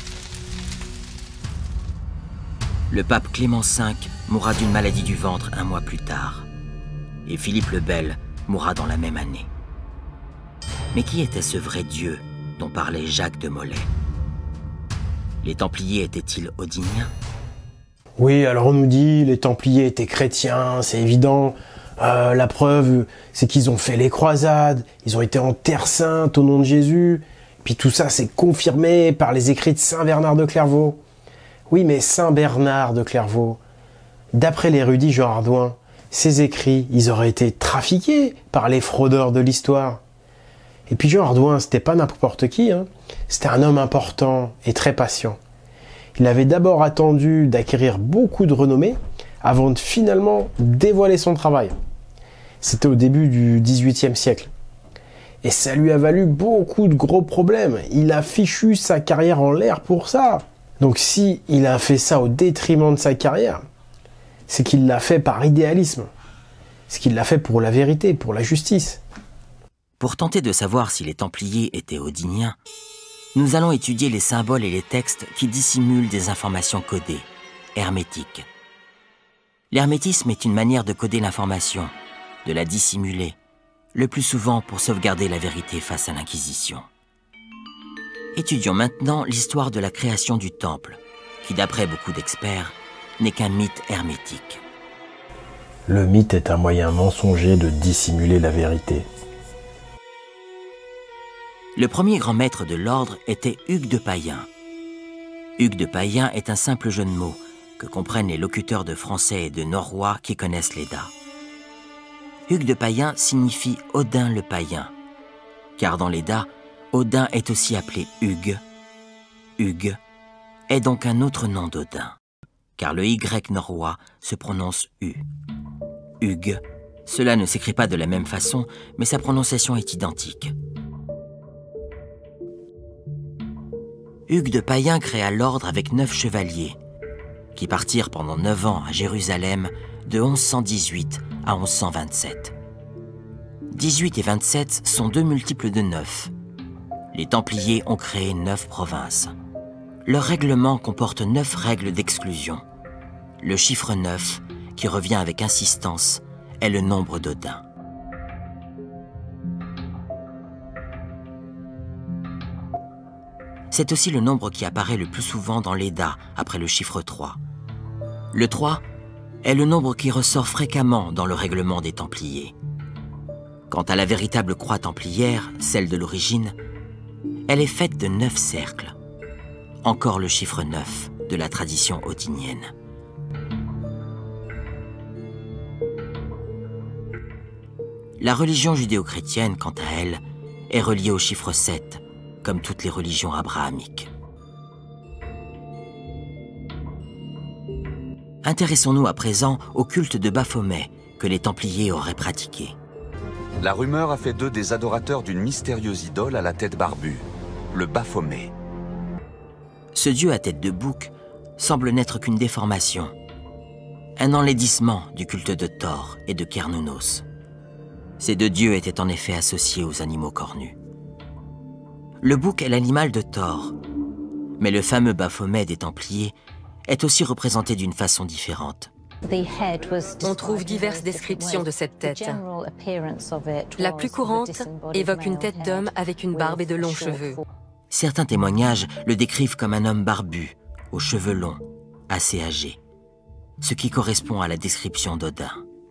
Le pape Clément cinq mourra d'une maladie du ventre un mois plus tard, et Philippe le Bel mourra dans la même année. Mais qui était ce vrai Dieu dont parlait Jacques de Molay? Les Templiers étaient-ils odiniens? Oui, alors on nous dit les Templiers étaient chrétiens, c'est évident. Euh, la preuve, c'est qu'ils ont fait les croisades, ils ont été en Terre Sainte au nom de Jésus. Puis tout ça, c'est confirmé par les écrits de Saint Bernard de Clairvaux. Oui, mais Saint Bernard de Clairvaux, d'après l'érudit Jean Ardouin, ces écrits, ils auraient été trafiqués par les fraudeurs de l'histoire. Et puis Jean Ardouin, c'était pas n'importe qui, hein. C'était un homme important et très patient. Il avait d'abord attendu d'acquérir beaucoup de renommée avant de finalement dévoiler son travail. C'était au début du dix-huitième siècle. Et ça lui a valu beaucoup de gros problèmes. Il a fichu sa carrière en l'air pour ça. Donc si il a fait ça au détriment de sa carrière, c'est qu'il l'a fait par idéalisme. C'est qu'il l'a fait pour la vérité, pour la justice. Pour tenter de savoir si les Templiers étaient odiniens, nous allons étudier les symboles et les textes qui dissimulent des informations codées, hermétiques. L'hermétisme est une manière de coder l'information, de la dissimuler, le plus souvent pour sauvegarder la vérité face à l'Inquisition. Étudions maintenant l'histoire de la création du Temple, qui d'après beaucoup d'experts, n'est qu'un mythe hermétique. Le mythe est un moyen mensonger de dissimuler la vérité. Le premier grand maître de l'ordre était Hugues de Payen. Hugues de Payen est un simple jeu de mots que comprennent les locuteurs de français et de norrois qui connaissent l'Edda. Hugues de Payen signifie Odin le païen, car dans l'Edda, Odin est aussi appelé Hugues. Hugues est donc un autre nom d'Odin, car le Y norrois se prononce U. Hugues, cela ne s'écrit pas de la même façon, mais sa prononciation est identique. Hugues de Payen créa l'ordre avec neuf chevaliers, qui partirent pendant neuf ans à Jérusalem de onze cent dix-huit à onze cent vingt-sept. dix-huit et vingt-sept sont deux multiples de neuf. Les Templiers ont créé neuf provinces. Leur règlement comporte neuf règles d'exclusion. Le chiffre neuf, qui revient avec insistance, est le nombre d'Odin. C'est aussi le nombre qui apparaît le plus souvent dans l'Edda après le chiffre trois. Le trois est le nombre qui ressort fréquemment dans le règlement des Templiers. Quant à la véritable croix templière, celle de l'origine, elle est faite de neuf cercles. Encore le chiffre neuf de la tradition odinienne. La religion judéo-chrétienne, quant à elle, est reliée au chiffre sept, comme toutes les religions abrahamiques. Intéressons-nous à présent au culte de Baphomet que les Templiers auraient pratiqué. La rumeur a fait d'eux des adorateurs d'une mystérieuse idole à la tête barbue, le Baphomet. Ce dieu à tête de bouc semble n'être qu'une déformation, un enlaidissement du culte de Thor et de Cernunnos. Ces deux dieux étaient en effet associés aux animaux cornus. Le bouc est l'animal de Thor, mais le fameux Baphomet des Templiers est aussi représenté d'une façon différente. On trouve diverses descriptions de cette tête. La plus courante évoque une tête d'homme avec une barbe et de longs cheveux. Certains témoignages le décrivent comme un homme barbu, aux cheveux longs, assez âgé, ce qui correspond à la description d'Odin.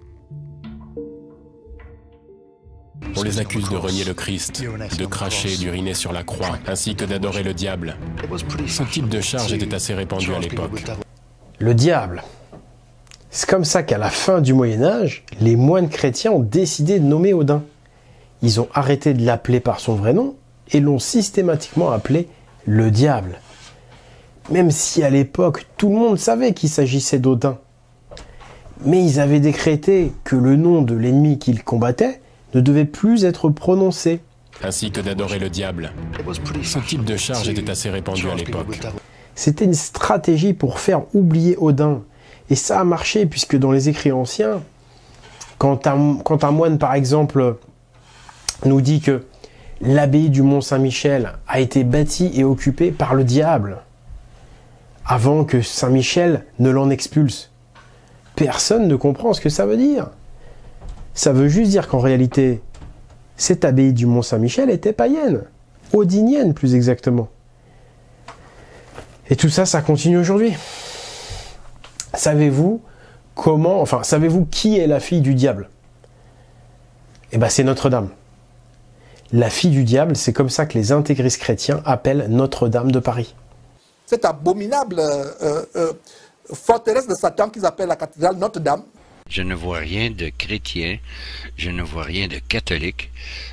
On les accuse de renier le Christ, de cracher et d'uriner sur la croix, ainsi que d'adorer le diable. Ce type de charge était assez répandu à l'époque. Le diable. C'est comme ça qu'à la fin du Moyen-Âge, les moines chrétiens ont décidé de nommer Odin. Ils ont arrêté de l'appeler par son vrai nom et l'ont systématiquement appelé le diable. Même si à l'époque, tout le monde savait qu'il s'agissait d'Odin. Mais ils avaient décrété que le nom de l'ennemi qu'ils combattaient ne devait plus être prononcé. Ainsi que d'adorer le diable. Ce type de charge était assez répandu à l'époque. C'était une stratégie pour faire oublier Odin. Et ça a marché, puisque dans les écrits anciens, quand un, quand un moine, par exemple, nous dit que l'abbaye du Mont-Saint-Michel a été bâtie et occupée par le diable, avant que Saint-Michel ne l'en expulse, personne ne comprend ce que ça veut dire. Ça veut juste dire qu'en réalité, cette abbaye du Mont-Saint-Michel était païenne, odinienne plus exactement. Et tout ça, ça continue aujourd'hui. Savez-vous comment, enfin, savez-vous qui est la fille du diable? Eh bien, c'est Notre-Dame. La fille du diable, c'est comme ça que les intégristes chrétiens appellent Notre-Dame de Paris. Cette abominable euh, euh, forteresse de Satan qu'ils appellent la cathédrale Notre-Dame. Je ne vois rien de chrétien, je ne vois rien de catholique.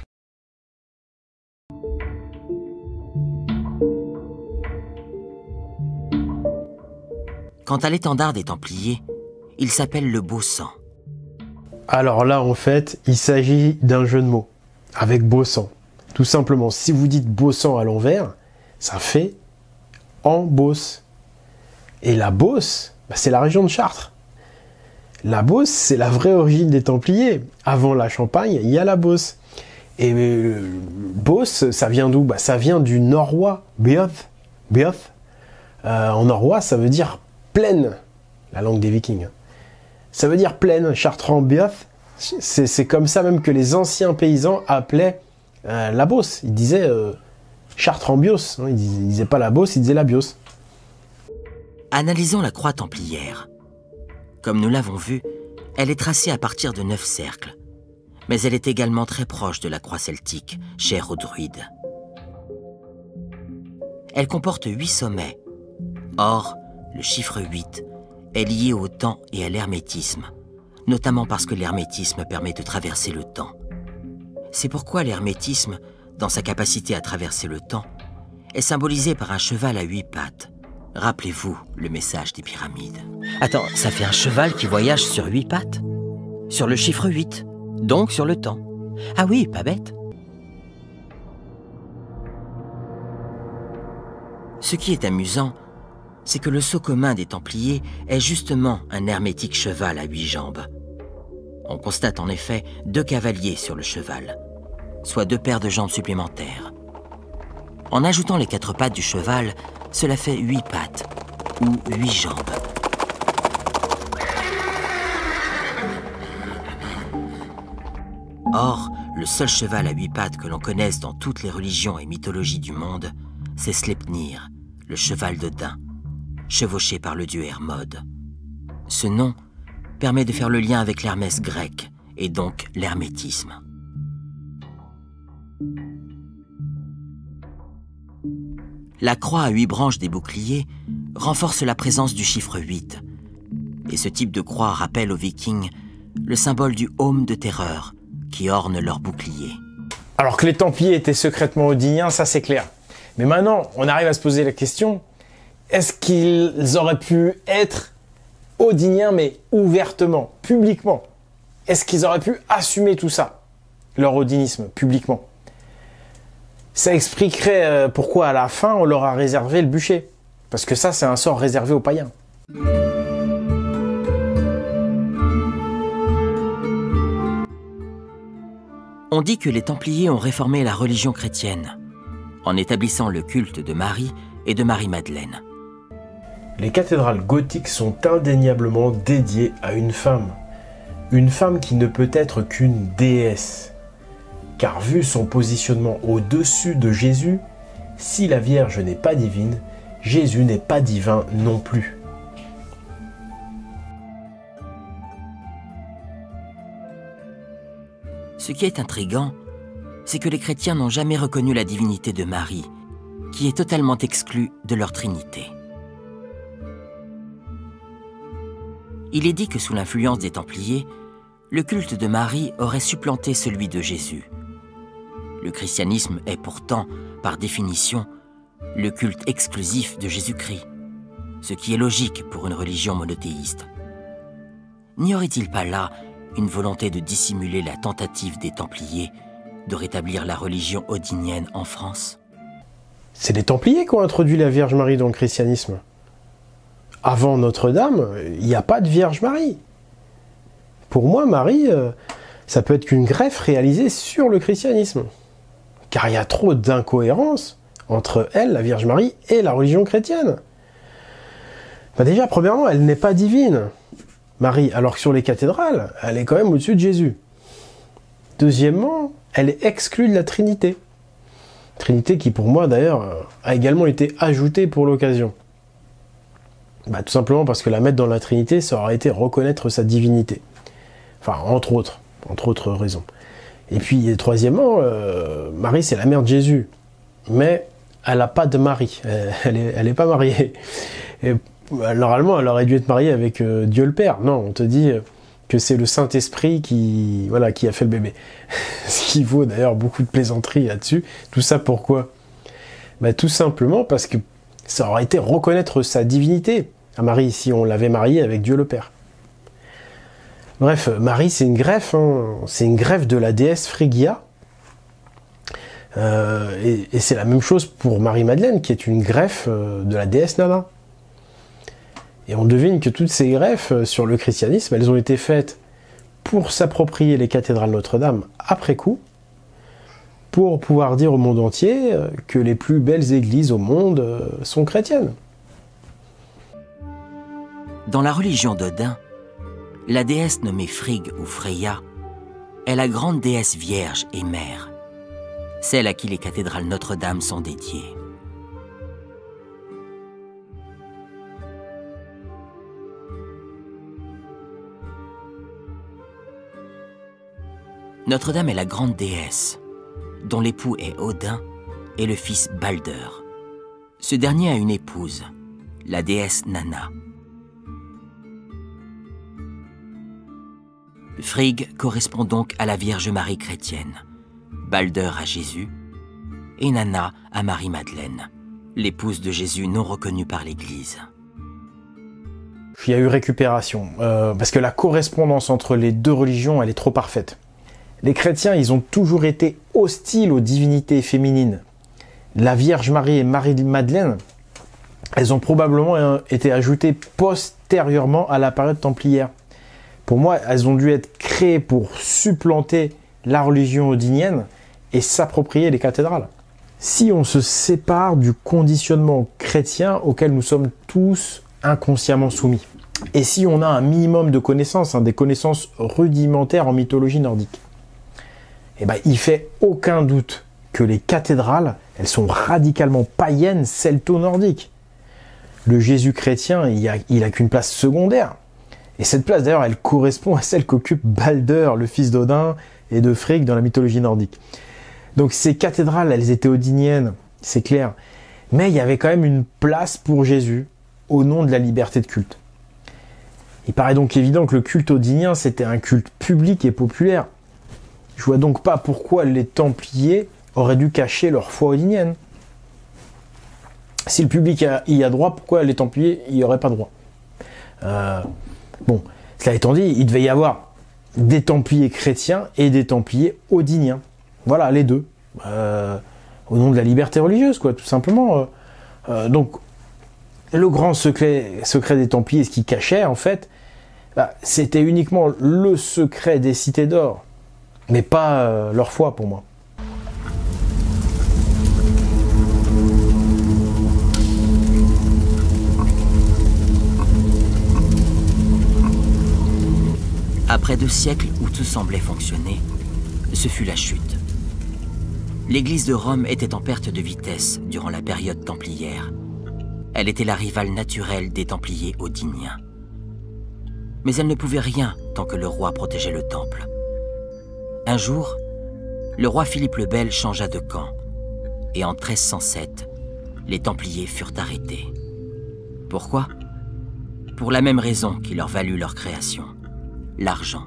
Quant à l'étendard des Templiers, il s'appelle le beau sang. Alors là, en fait, il s'agit d'un jeu de mots, avec beau sang. Tout simplement, si vous dites beau sang à l'envers, ça fait en Beauce. Et la Beauce, bah, c'est la région de Chartres. La Beauce, c'est la vraie origine des Templiers. Avant la Champagne, il y a la Beauce. Et euh, Beauce, ça vient d'où? Bah, ça vient du norrois, Beoth. Beoth. Euh, en norrois, ça veut dire plaine, la langue des Vikings. Ça veut dire plaine, Chartrand Beoth. C'est comme ça même que les anciens paysans appelaient euh, la Beauce. Ils disaient euh, Chartrand-Bios. Ils disaient, ils disaient pas la Beauce, ils disaient la Bios. Analysons la croix templière. Comme nous l'avons vu, elle est tracée à partir de neuf cercles. Mais elle est également très proche de la croix celtique, chère aux druides. Elle comporte huit sommets. Or, le chiffre huit est lié au temps et à l'hermétisme, notamment parce que l'hermétisme permet de traverser le temps. C'est pourquoi l'hermétisme, dans sa capacité à traverser le temps, est symbolisé par un cheval à huit pattes. Rappelez-vous le message des pyramides. Attends, ça fait un cheval qui voyage sur huit pattes? Sur le chiffre huit, donc sur le temps. Ah oui, pas bête. Ce qui est amusant, c'est que le sceau commun des Templiers est justement un hermétique cheval à huit jambes. On constate en effet deux cavaliers sur le cheval, soit deux paires de jambes supplémentaires. En ajoutant les quatre pattes du cheval, cela fait huit pattes, ou huit jambes. Or, le seul cheval à huit pattes que l'on connaisse dans toutes les religions et mythologies du monde, c'est Sleipnir, le cheval d'Odin, chevauché par le dieu Hermode. Ce nom permet de faire le lien avec l'Hermès grec, et donc l'hermétisme. La croix à huit branches des boucliers renforce la présence du chiffre huit. Et ce type de croix rappelle aux Vikings le symbole du aume de terreur qui orne leur bouclier. Alors que les Templiers étaient secrètement odiniens, ça c'est clair. Mais maintenant, on arrive à se poser la question, est-ce qu'ils auraient pu être odiniens, mais ouvertement, publiquement? Est-ce qu'ils auraient pu assumer tout ça, leur odinisme, publiquement? Ça expliquerait euh, pourquoi à la fin on leur a réservé le bûcher. Parce que ça, c'est un sort réservé aux païens. On dit que les Templiers ont réformé la religion chrétienne, en établissant le culte de Marie et de Marie-Madeleine. Les cathédrales gothiques sont indéniablement dédiées à une femme. Une femme qui ne peut être qu'une déesse. Car vu son positionnement au-dessus de Jésus, si la Vierge n'est pas divine, Jésus n'est pas divin non plus. Ce qui est intriguant, c'est que les chrétiens n'ont jamais reconnu la divinité de Marie, qui est totalement exclue de leur Trinité. Il est dit que sous l'influence des Templiers, le culte de Marie aurait supplanté celui de Jésus. Le christianisme est pourtant, par définition, le culte exclusif de Jésus-Christ, ce qui est logique pour une religion monothéiste. N'y aurait-il pas là une volonté de dissimuler la tentative des Templiers de rétablir la religion odinienne en France? C'est les Templiers qui ont introduit la Vierge Marie dans le christianisme. Avant Notre-Dame, il n'y a pas de Vierge Marie. Pour moi, Marie, euh, ça peut être qu'une greffe réalisée sur le christianisme. Car il y a trop d'incohérences entre elle, la Vierge Marie, et la religion chrétienne. Bah déjà, premièrement, elle n'est pas divine, Marie, alors que sur les cathédrales, elle est quand même au-dessus de Jésus. Deuxièmement, elle est exclue de la Trinité. Trinité qui, pour moi, d'ailleurs, a également été ajoutée pour l'occasion. Bah, tout simplement parce que la mettre dans la Trinité, ça aurait été reconnaître sa divinité. Enfin, entre autres, entre autres raisons. Et puis, troisièmement, euh, Marie, c'est la mère de Jésus. Mais elle n'a pas de mari. Elle n'est elle est pas mariée. Et, normalement, elle aurait dû être mariée avec euh, Dieu le Père. Non, on te dit que c'est le Saint-Esprit qui, voilà, qui a fait le bébé. Ce qui vaut d'ailleurs beaucoup de plaisanteries là-dessus. Tout ça pourquoi? Bah, tout simplement parce que ça aurait été reconnaître sa divinité à Marie si on l'avait mariée avec Dieu le Père. Bref, Marie, c'est une greffe, hein. C'est une greffe de la déesse Phrygia. Euh, et et c'est la même chose pour Marie-Madeleine, qui est une greffe euh, de la déesse Nana. Et on devine que toutes ces greffes euh, sur le christianisme, elles ont été faites pour s'approprier les cathédrales Notre-Dame après coup, pour pouvoir dire au monde entier que les plus belles églises au monde sont chrétiennes. Dans la religion d'Odin, la déesse nommée Frigg ou Freya est la grande déesse vierge et mère, celle à qui les cathédrales Notre-Dame sont dédiées. Notre-Dame est la grande déesse, dont l'époux est Odin et le fils Balder. Ce dernier a une épouse, la déesse Nanna. Frigg correspond donc à la Vierge Marie chrétienne, Balder à Jésus et Nanna à Marie-Madeleine, l'épouse de Jésus non reconnue par l'Église. Il y a eu récupération, euh, parce que la correspondance entre les deux religions, elle est trop parfaite. Les chrétiens, ils ont toujours été hostiles aux divinités féminines. La Vierge Marie et Marie-Madeleine, elles ont probablement été ajoutées postérieurement à la période templière. Pour moi, elles ont dû être créées pour supplanter la religion odinienne et s'approprier les cathédrales. Si on se sépare du conditionnement chrétien auquel nous sommes tous inconsciemment soumis, et si on a un minimum de connaissances, hein, des connaissances rudimentaires en mythologie nordique, eh ben, il fait aucun doute que les cathédrales, elles sont radicalement païennes, celto-nordiques. Le Jésus chrétien, il a, il a qu'une place secondaire. Et cette place, d'ailleurs, elle correspond à celle qu'occupe Balder, le fils d'Odin et de Frigg dans la mythologie nordique. Donc ces cathédrales, elles étaient odiniennes, c'est clair. Mais il y avait quand même une place pour Jésus, au nom de la liberté de culte. Il paraît donc évident que le culte odinien, c'était un culte public et populaire. Je vois donc pas pourquoi les Templiers auraient dû cacher leur foi odinienne. Si le public y a droit, pourquoi les Templiers n'y auraient pas droit? euh, Bon, cela étant dit, il devait y avoir des Templiers chrétiens et des Templiers odiniens. Voilà, les deux. Euh, au nom de la liberté religieuse, quoi, tout simplement. Euh, donc, le grand secret, secret des Templiers, ce qu'ils cachaient, en fait, bah, c'était uniquement le secret des cités d'or. Mais pas euh, leur foi, pour moi. Après deux siècles où tout semblait fonctionner, ce fut la chute. L'Église de Rome était en perte de vitesse durant la période templière. Elle était la rivale naturelle des Templiers odiniens. Mais elle ne pouvait rien tant que le roi protégeait le temple. Un jour, le roi Philippe le Bel changea de camp, et en treize cent sept, les Templiers furent arrêtés. Pourquoi? Pour la même raison qui leur valut leur création, l'argent.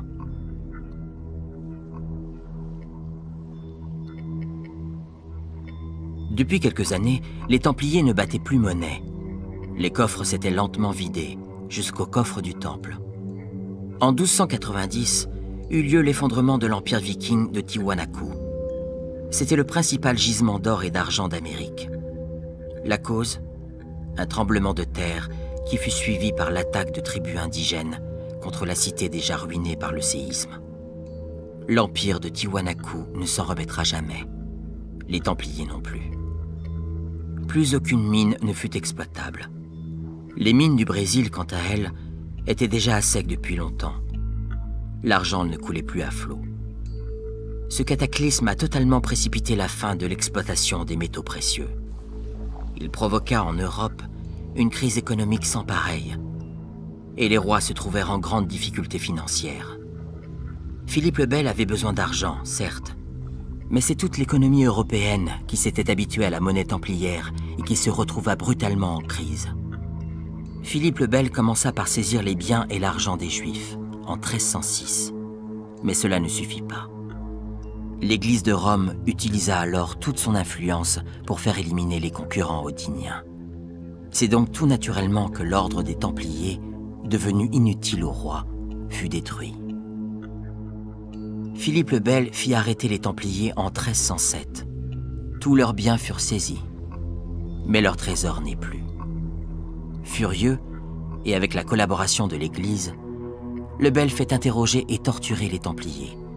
Depuis quelques années, les Templiers ne battaient plus monnaie. Les coffres s'étaient lentement vidés, jusqu'au coffre du temple. En douze cent quatre-vingt-dix, eut lieu l'effondrement de l'empire viking de Tiwanaku. C'était le principal gisement d'or et d'argent d'Amérique. La cause? Un tremblement de terre qui fut suivi par l'attaque de tribus indigènes contre la cité déjà ruinée par le séisme. L'empire de Tiwanaku ne s'en remettra jamais. Les Templiers non plus. Plus aucune mine ne fut exploitable. Les mines du Brésil, quant à elles, étaient déjà à sec depuis longtemps. L'argent ne coulait plus à flot. Ce cataclysme a totalement précipité la fin de l'exploitation des métaux précieux. Il provoqua en Europe une crise économique sans pareille, et les rois se trouvèrent en grande difficulté financière. Philippe le Bel avait besoin d'argent, certes, mais c'est toute l'économie européenne qui s'était habituée à la monnaie templière et qui se retrouva brutalement en crise. Philippe le Bel commença par saisir les biens et l'argent des Juifs, en treize cent six. Mais cela ne suffit pas. L'Église de Rome utilisa alors toute son influence pour faire éliminer les concurrents odiniens. C'est donc tout naturellement que l'ordre des Templiers, devenu inutile au roi, fut détruit. Philippe le Bel fit arrêter les Templiers en treize cent sept. Tous leurs biens furent saisis, mais leur trésor n'est plus. Furieux, et avec la collaboration de l'Église, le Bel fait interroger et torturer les Templiers.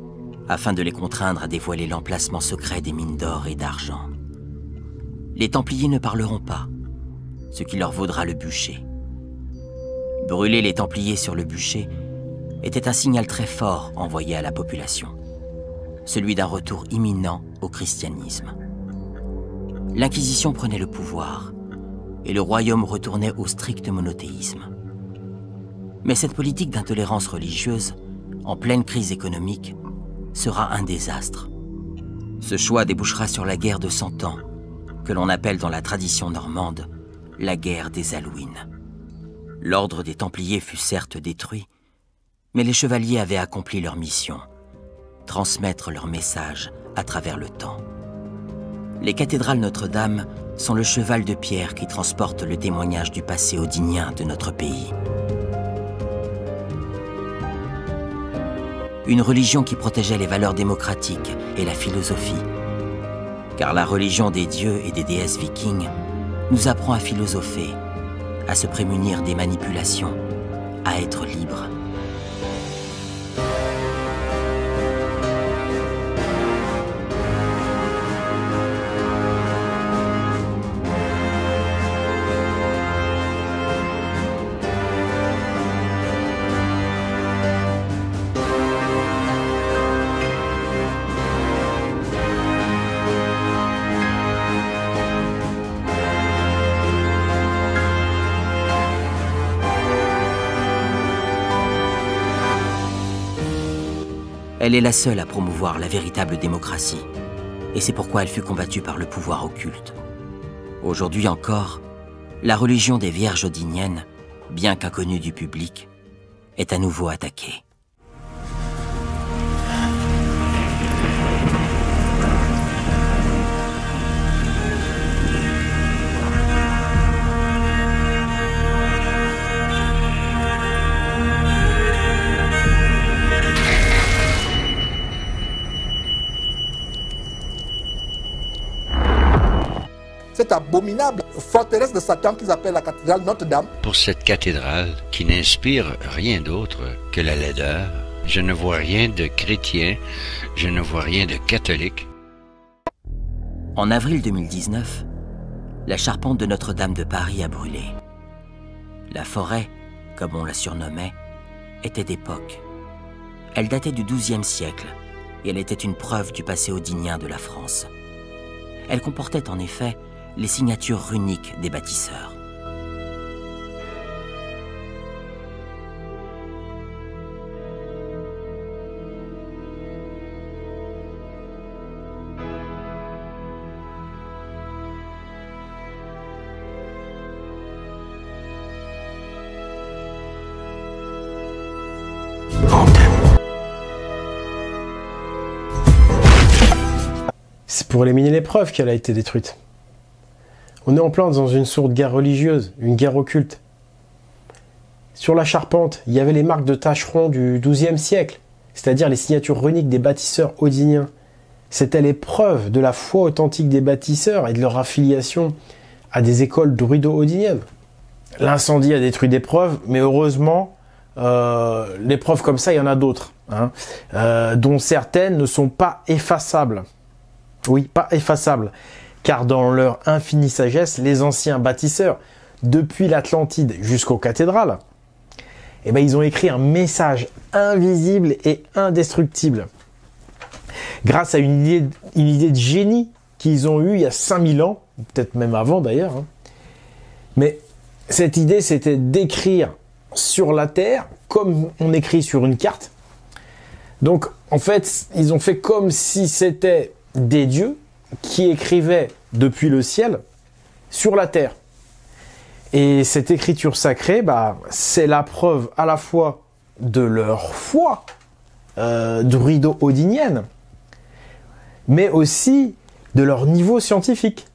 afin de les contraindre à dévoiler l'emplacement secret des mines d'or et d'argent. Les Templiers ne parleront pas, ce qui leur vaudra le bûcher. Brûler les Templiers sur le bûcher était un signal très fort envoyé à la population, celui d'un retour imminent au christianisme. L'Inquisition prenait le pouvoir et le royaume retournait au strict monothéisme. Mais cette politique d'intolérance religieuse, en pleine crise économique, sera un désastre. Ce choix débouchera sur la guerre de Cent Ans, que l'on appelle dans la tradition normande la guerre des Alouines. L'ordre des Templiers fut certes détruit, mais les chevaliers avaient accompli leur mission, transmettre leur message à travers le temps. Les cathédrales Notre-Dame sont le cheval de pierre qui transporte le témoignage du passé odinien de notre pays. Une religion qui protégeait les valeurs démocratiques et la philosophie. Car la religion des dieux et des déesses vikings nous apprend à philosopher, à se prémunir des manipulations, à être libre. Elle est la seule à promouvoir la véritable démocratie, et c'est pourquoi elle fut combattue par le pouvoir occulte. Aujourd'hui encore, la religion des Vierges odiniennes, bien qu'inconnue du public, est à nouveau attaquée. Cette abominable forteresse de Satan qu'ils appellent la cathédrale Notre-Dame. Pour cette cathédrale qui n'inspire rien d'autre que la laideur, je ne vois rien de chrétien, je ne vois rien de catholique. En avril deux mille dix-neuf, la charpente de Notre-Dame de Paris a brûlé. La forêt, comme on la surnommait, était d'époque. Elle datait du douzième siècle et elle était une preuve du passé odinien de la France. Elle comportait en effet les signatures runiques des bâtisseurs. C'est pour éliminer les preuves qu'elle a été détruite. On est en plein dans une sourde guerre religieuse, une guerre occulte. Sur la charpente, il y avait les marques de tâcherons du douzième siècle, c'est-à-dire les signatures runiques des bâtisseurs odiniens. C'était les preuves de la foi authentique des bâtisseurs et de leur affiliation à des écoles druido-odiniennes. L'incendie a détruit des preuves, mais heureusement, euh, les preuves comme ça, il y en a d'autres, hein, euh, dont certaines ne sont pas effaçables. Oui, pas effaçables. Car dans leur infinie sagesse, les anciens bâtisseurs, depuis l'Atlantide jusqu'aux cathédrales, eh ben, ils ont écrit un message invisible et indestructible. Grâce à une idée, une idée de génie qu'ils ont eue il y a cinq mille ans, peut-être même avant d'ailleurs. Hein. Mais cette idée, c'était d'écrire sur la Terre comme on écrit sur une carte. Donc, en fait, ils ont fait comme si c'était des dieux qui écrivaient depuis le ciel sur la terre. Et cette écriture sacrée, bah, c'est la preuve à la fois de leur foi euh, druido-odinienne, mais aussi de leur niveau scientifique.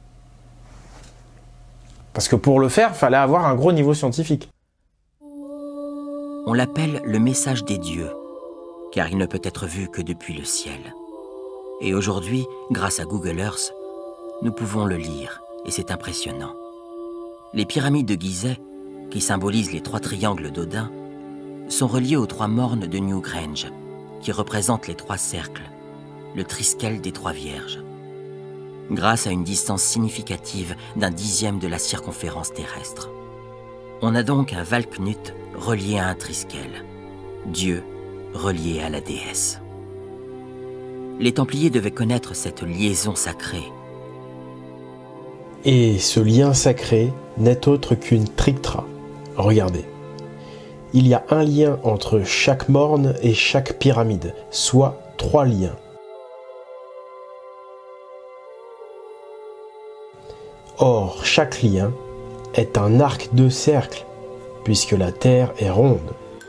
Parce que pour le faire, il fallait avoir un gros niveau scientifique. On l'appelle le message des dieux, car il ne peut être vu que depuis le ciel. Et aujourd'hui, grâce à Google Earth, nous pouvons le lire, et c'est impressionnant. Les pyramides de Gizeh, qui symbolisent les trois triangles d'Odin, sont reliées aux trois mornes de Newgrange, qui représente les trois cercles, le triskel des trois vierges, grâce à une distance significative d'un dixième de la circonférence terrestre. On a donc un Valknut relié à un triskel, Dieu relié à la déesse. Les Templiers devaient connaître cette liaison sacrée. Et ce lien sacré n'est autre qu'une trictra. Regardez. Il y a un lien entre chaque morne et chaque pyramide, soit trois liens. Or, chaque lien est un arc de cercle, puisque la Terre est ronde.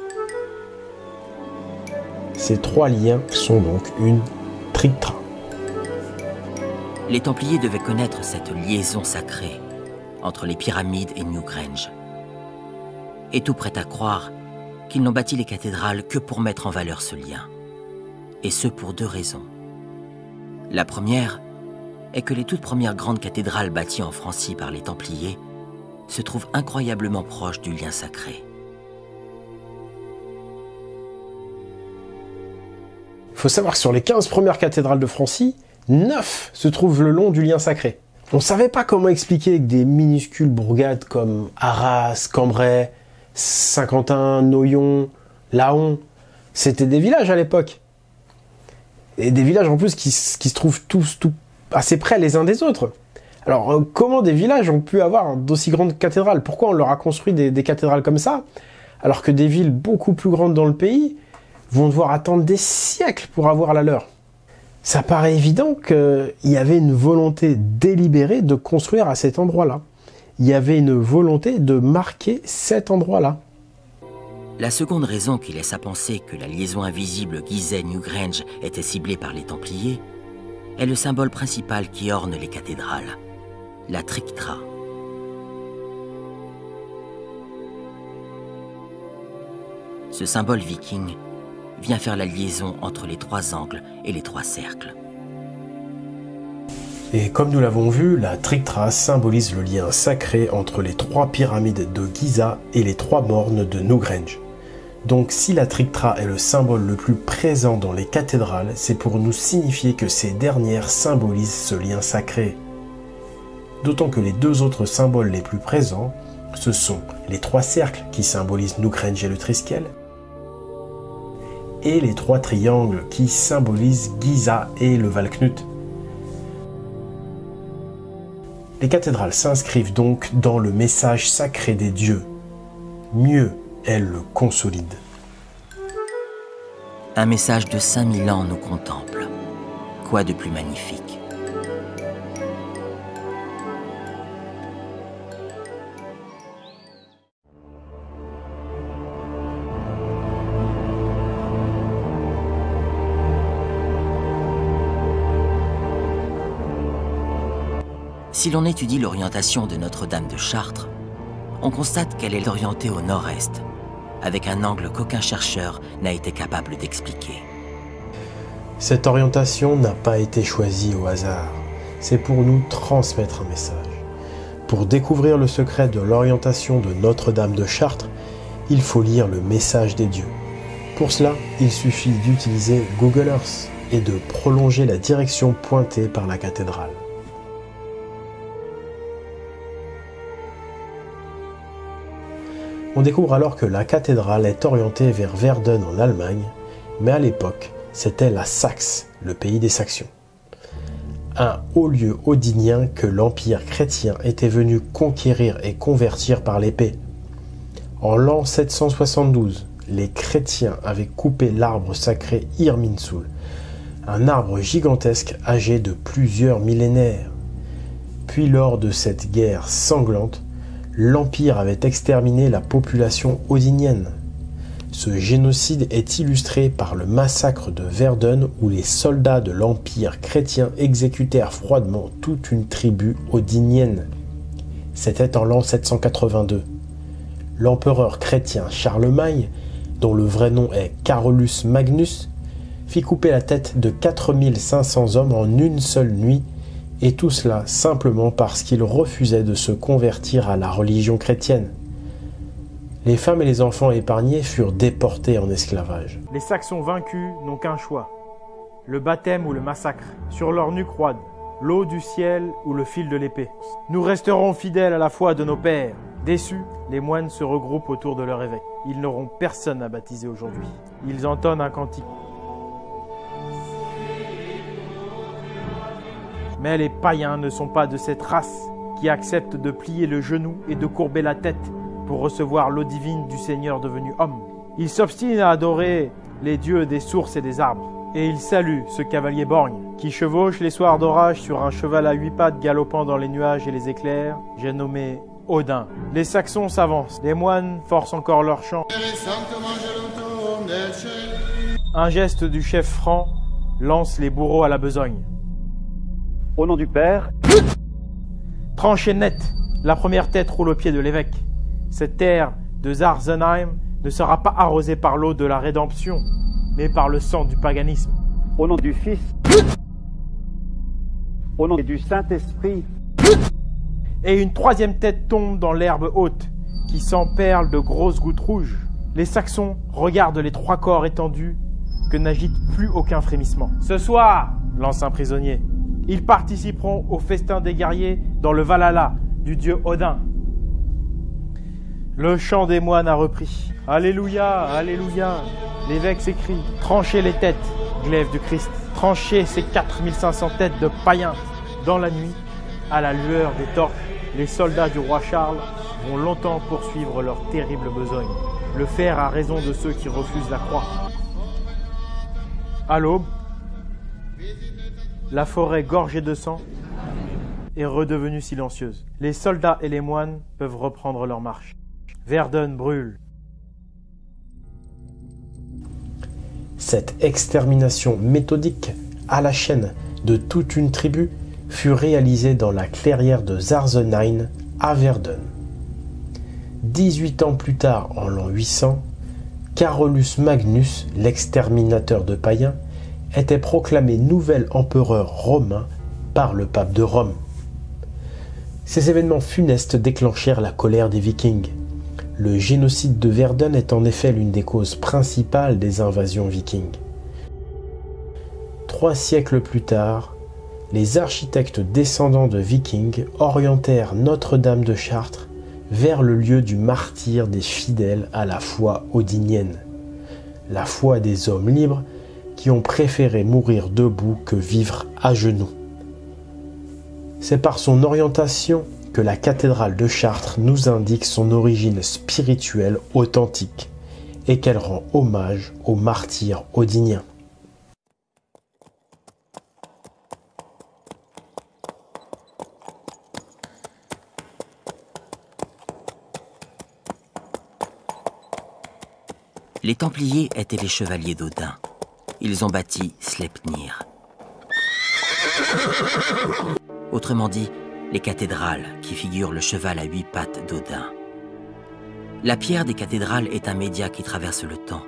Ces trois liens sont donc une trictra. Les Templiers devaient connaître cette liaison sacrée entre les pyramides et Newgrange. Et tout prêt à croire qu'ils n'ont bâti les cathédrales que pour mettre en valeur ce lien. Et ce pour deux raisons. La première est que les toutes premières grandes cathédrales bâties en Francie par les Templiers se trouvent incroyablement proches du lien sacré. Il faut savoir que sur les quinze premières cathédrales de Francie, neuf se trouvent le long du lien sacré. On ne savait pas comment expliquer que des minuscules bourgades comme Arras, Cambrai, Saint-Quentin, Noyon, Laon, c'était des villages à l'époque. Et des villages en plus qui, qui se trouvent tous tout assez près les uns des autres. Alors euh, comment des villages ont pu avoir d'aussi grandes cathédrales? Pourquoi on leur a construit des, des cathédrales comme ça, alors que des villes beaucoup plus grandes dans le pays vont devoir attendre des siècles pour avoir la leur? Ça paraît évident qu'il y avait une volonté délibérée de construire à cet endroit-là. Il y avait une volonté de marquer cet endroit-là. La seconde raison qui laisse à penser que la liaison invisible Gizeh-Newgrange était ciblée par les Templiers est le symbole principal qui orne les cathédrales, la trictra. Ce symbole viking vient faire la liaison entre les trois angles et les trois cercles. Et comme nous l'avons vu, la trictra symbolise le lien sacré entre les trois pyramides de Giza et les trois mornes de Newgrange. Donc si la trictra est le symbole le plus présent dans les cathédrales, c'est pour nous signifier que ces dernières symbolisent ce lien sacré. D'autant que les deux autres symboles les plus présents, ce sont les trois cercles qui symbolisent Newgrange et le triskel, et les trois triangles qui symbolisent Giza et le Valknut. Les cathédrales s'inscrivent donc dans le message sacré des dieux. Mieux, elles le consolident. Un message de cinq mille ans nous contemple. Quoi de plus magnifique? Si l'on étudie l'orientation de Notre-Dame de Chartres, on constate qu'elle est orientée au nord-est, avec un angle qu'aucun chercheur n'a été capable d'expliquer. Cette orientation n'a pas été choisie au hasard, c'est pour nous transmettre un message. Pour découvrir le secret de l'orientation de Notre-Dame de Chartres, il faut lire le message des dieux. Pour cela, il suffit d'utiliser Google Earth et de prolonger la direction pointée par la cathédrale. On découvre alors que la cathédrale est orientée vers Verden en Allemagne, mais à l'époque, c'était la Saxe, le pays des Saxons. Un haut lieu odinien que l'Empire chrétien était venu conquérir et convertir par l'épée. En l'an sept cent soixante-douze, les chrétiens avaient coupé l'arbre sacré Irminsul, un arbre gigantesque âgé de plusieurs millénaires. Puis lors de cette guerre sanglante, l'Empire avait exterminé la population odinienne. Ce génocide est illustré par le massacre de Verden où les soldats de l'Empire chrétien exécutèrent froidement toute une tribu odinienne. C'était en l'an sept cent quatre-vingt-deux. L'empereur chrétien Charlemagne, dont le vrai nom est Carolus Magnus, fit couper la tête de quatre mille cinq cents hommes en une seule nuit, et tout cela simplement parce qu'ils refusaient de se convertir à la religion chrétienne. Les femmes et les enfants épargnés furent déportés en esclavage. Les Saxons vaincus n'ont qu'un choix, le baptême ou le massacre. Sur leur nuque roide, l'eau du ciel ou le fil de l'épée. Nous resterons fidèles à la foi de nos pères. Déçus, les moines se regroupent autour de leur évêque. Ils n'auront personne à baptiser aujourd'hui. Ils entonnent un cantique. Mais les païens ne sont pas de cette race qui accepte de plier le genou et de courber la tête pour recevoir l'eau divine du Seigneur devenu homme. Ils s'obstinent à adorer les dieux des sources et des arbres. Et ils saluent ce cavalier borgne qui chevauche les soirs d'orage sur un cheval à huit pattes galopant dans les nuages et les éclairs. J'ai nommé Odin. Les Saxons s'avancent. Les moines forcent encore leur chant. Un geste du chef franc lance les bourreaux à la besogne. Au nom du Père. Tranché net, la première tête roule au pied de l'évêque. Cette terre de Zarzenheim ne sera pas arrosée par l'eau de la rédemption, mais par le sang du paganisme. Au nom du Fils. Au nom du Saint-Esprit. Et une troisième tête tombe dans l'herbe haute, qui s'emperle de grosses gouttes rouges. Les Saxons regardent les trois corps étendus que n'agite plus aucun frémissement. Ce soir, lance un prisonnier, ils participeront au festin des guerriers dans le Valhalla du dieu Odin. Le chant des moines a repris. Alléluia, alléluia. L'évêque s'écrie, tranchez les têtes, glaive du Christ. Tranchez ces quatre mille cinq cents têtes de païens. Dans la nuit, à la lueur des torches, les soldats du roi Charles vont longtemps poursuivre leur terrible besogne. Le fer a raison de ceux qui refusent la croix. À l'aube, la forêt gorgée de sang est redevenue silencieuse. Les soldats et les moines peuvent reprendre leur marche. Verdun brûle. Cette extermination méthodique à la chaîne de toute une tribu fut réalisée dans la clairière de Zarzenheim à Verdun. dix-huit ans plus tard, en l'an huit cents, Carolus Magnus, l'exterminateur de païens, était proclamé nouvel empereur romain par le pape de Rome. Ces événements funestes déclenchèrent la colère des Vikings. Le génocide de Verdun est en effet l'une des causes principales des invasions vikings. Trois siècles plus tard, les architectes descendants de Vikings orientèrent Notre-Dame de Chartres vers le lieu du martyre des fidèles à la foi odinienne, la foi des hommes libres qui ont préféré mourir debout que vivre à genoux. C'est par son orientation que la cathédrale de Chartres nous indique son origine spirituelle authentique et qu'elle rend hommage aux martyrs odiniens. Les Templiers étaient les chevaliers d'Odin. Ils ont bâti Sleipnir. Autrement dit, les cathédrales qui figurent le cheval à huit pattes d'Odin. La pierre des cathédrales est un média qui traverse le temps.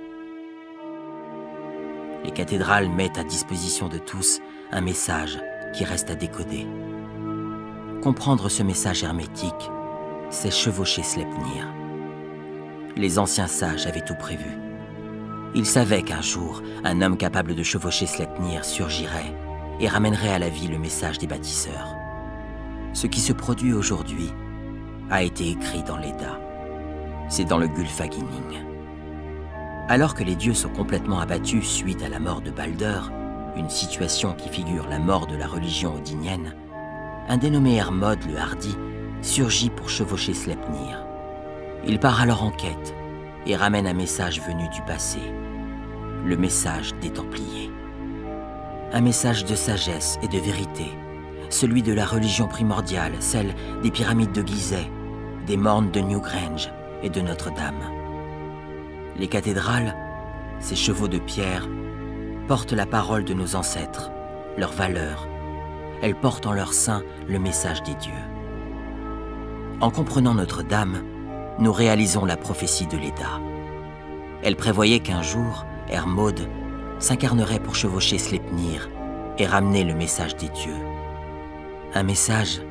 Les cathédrales mettent à disposition de tous un message qui reste à décoder. Comprendre ce message hermétique, c'est chevaucher Sleipnir. Les anciens sages avaient tout prévu. Ils savaient qu'un jour, un homme capable de chevaucher Sleipnir surgirait et ramènerait à la vie le message des bâtisseurs. Ce qui se produit aujourd'hui a été écrit dans l'Edda. C'est dans le Gylfaginning. Alors que les dieux sont complètement abattus suite à la mort de Balder, une situation qui figure la mort de la religion odinienne, un dénommé Hermod le Hardi surgit pour chevaucher Sleipnir. Il part alors en quête et ramène un message venu du passé, le message des Templiers. Un message de sagesse et de vérité, celui de la religion primordiale, celle des pyramides de Gizeh, des mornes de Newgrange et de Notre-Dame. Les cathédrales, ces chevaux de pierre, portent la parole de nos ancêtres, leurs valeurs. Elles portent en leur sein le message des dieux. En comprenant Notre-Dame, nous réalisons la prophétie de l'Edda. Elle prévoyait qu'un jour, Hermod s'incarnerait pour chevaucher Sleipnir et ramener le message des dieux. Un message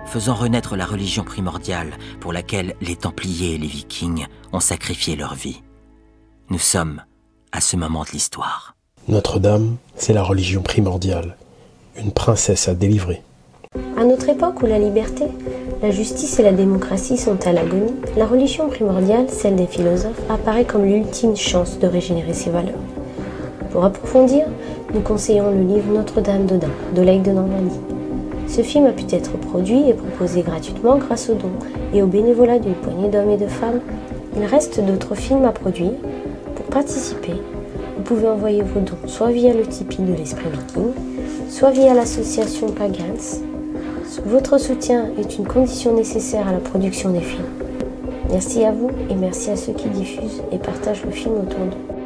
faisant renaître la religion primordiale pour laquelle les Templiers et les Vikings ont sacrifié leur vie. Nous sommes à ce moment de l'histoire. Notre-Dame, c'est la religion primordiale, une princesse à délivrer. À notre époque où la liberté, la justice et la démocratie sont à l'agonie, la religion primordiale, celle des philosophes, apparaît comme l'ultime chance de régénérer ses valeurs. Pour approfondir, nous conseillons le livre Notre-Dame d'Odin, d'Oleg de Normandie. Ce film a pu être produit et proposé gratuitement grâce aux dons et au bénévolat d'une poignée d'hommes et de femmes. Il reste d'autres films à produire. Pour participer, vous pouvez envoyer vos dons soit via le Tipeee de l'Esprit Viking, soit via l'association Pagans. Votre soutien est une condition nécessaire à la production des films. Merci à vous et merci à ceux qui diffusent et partagent le film autour d'eux.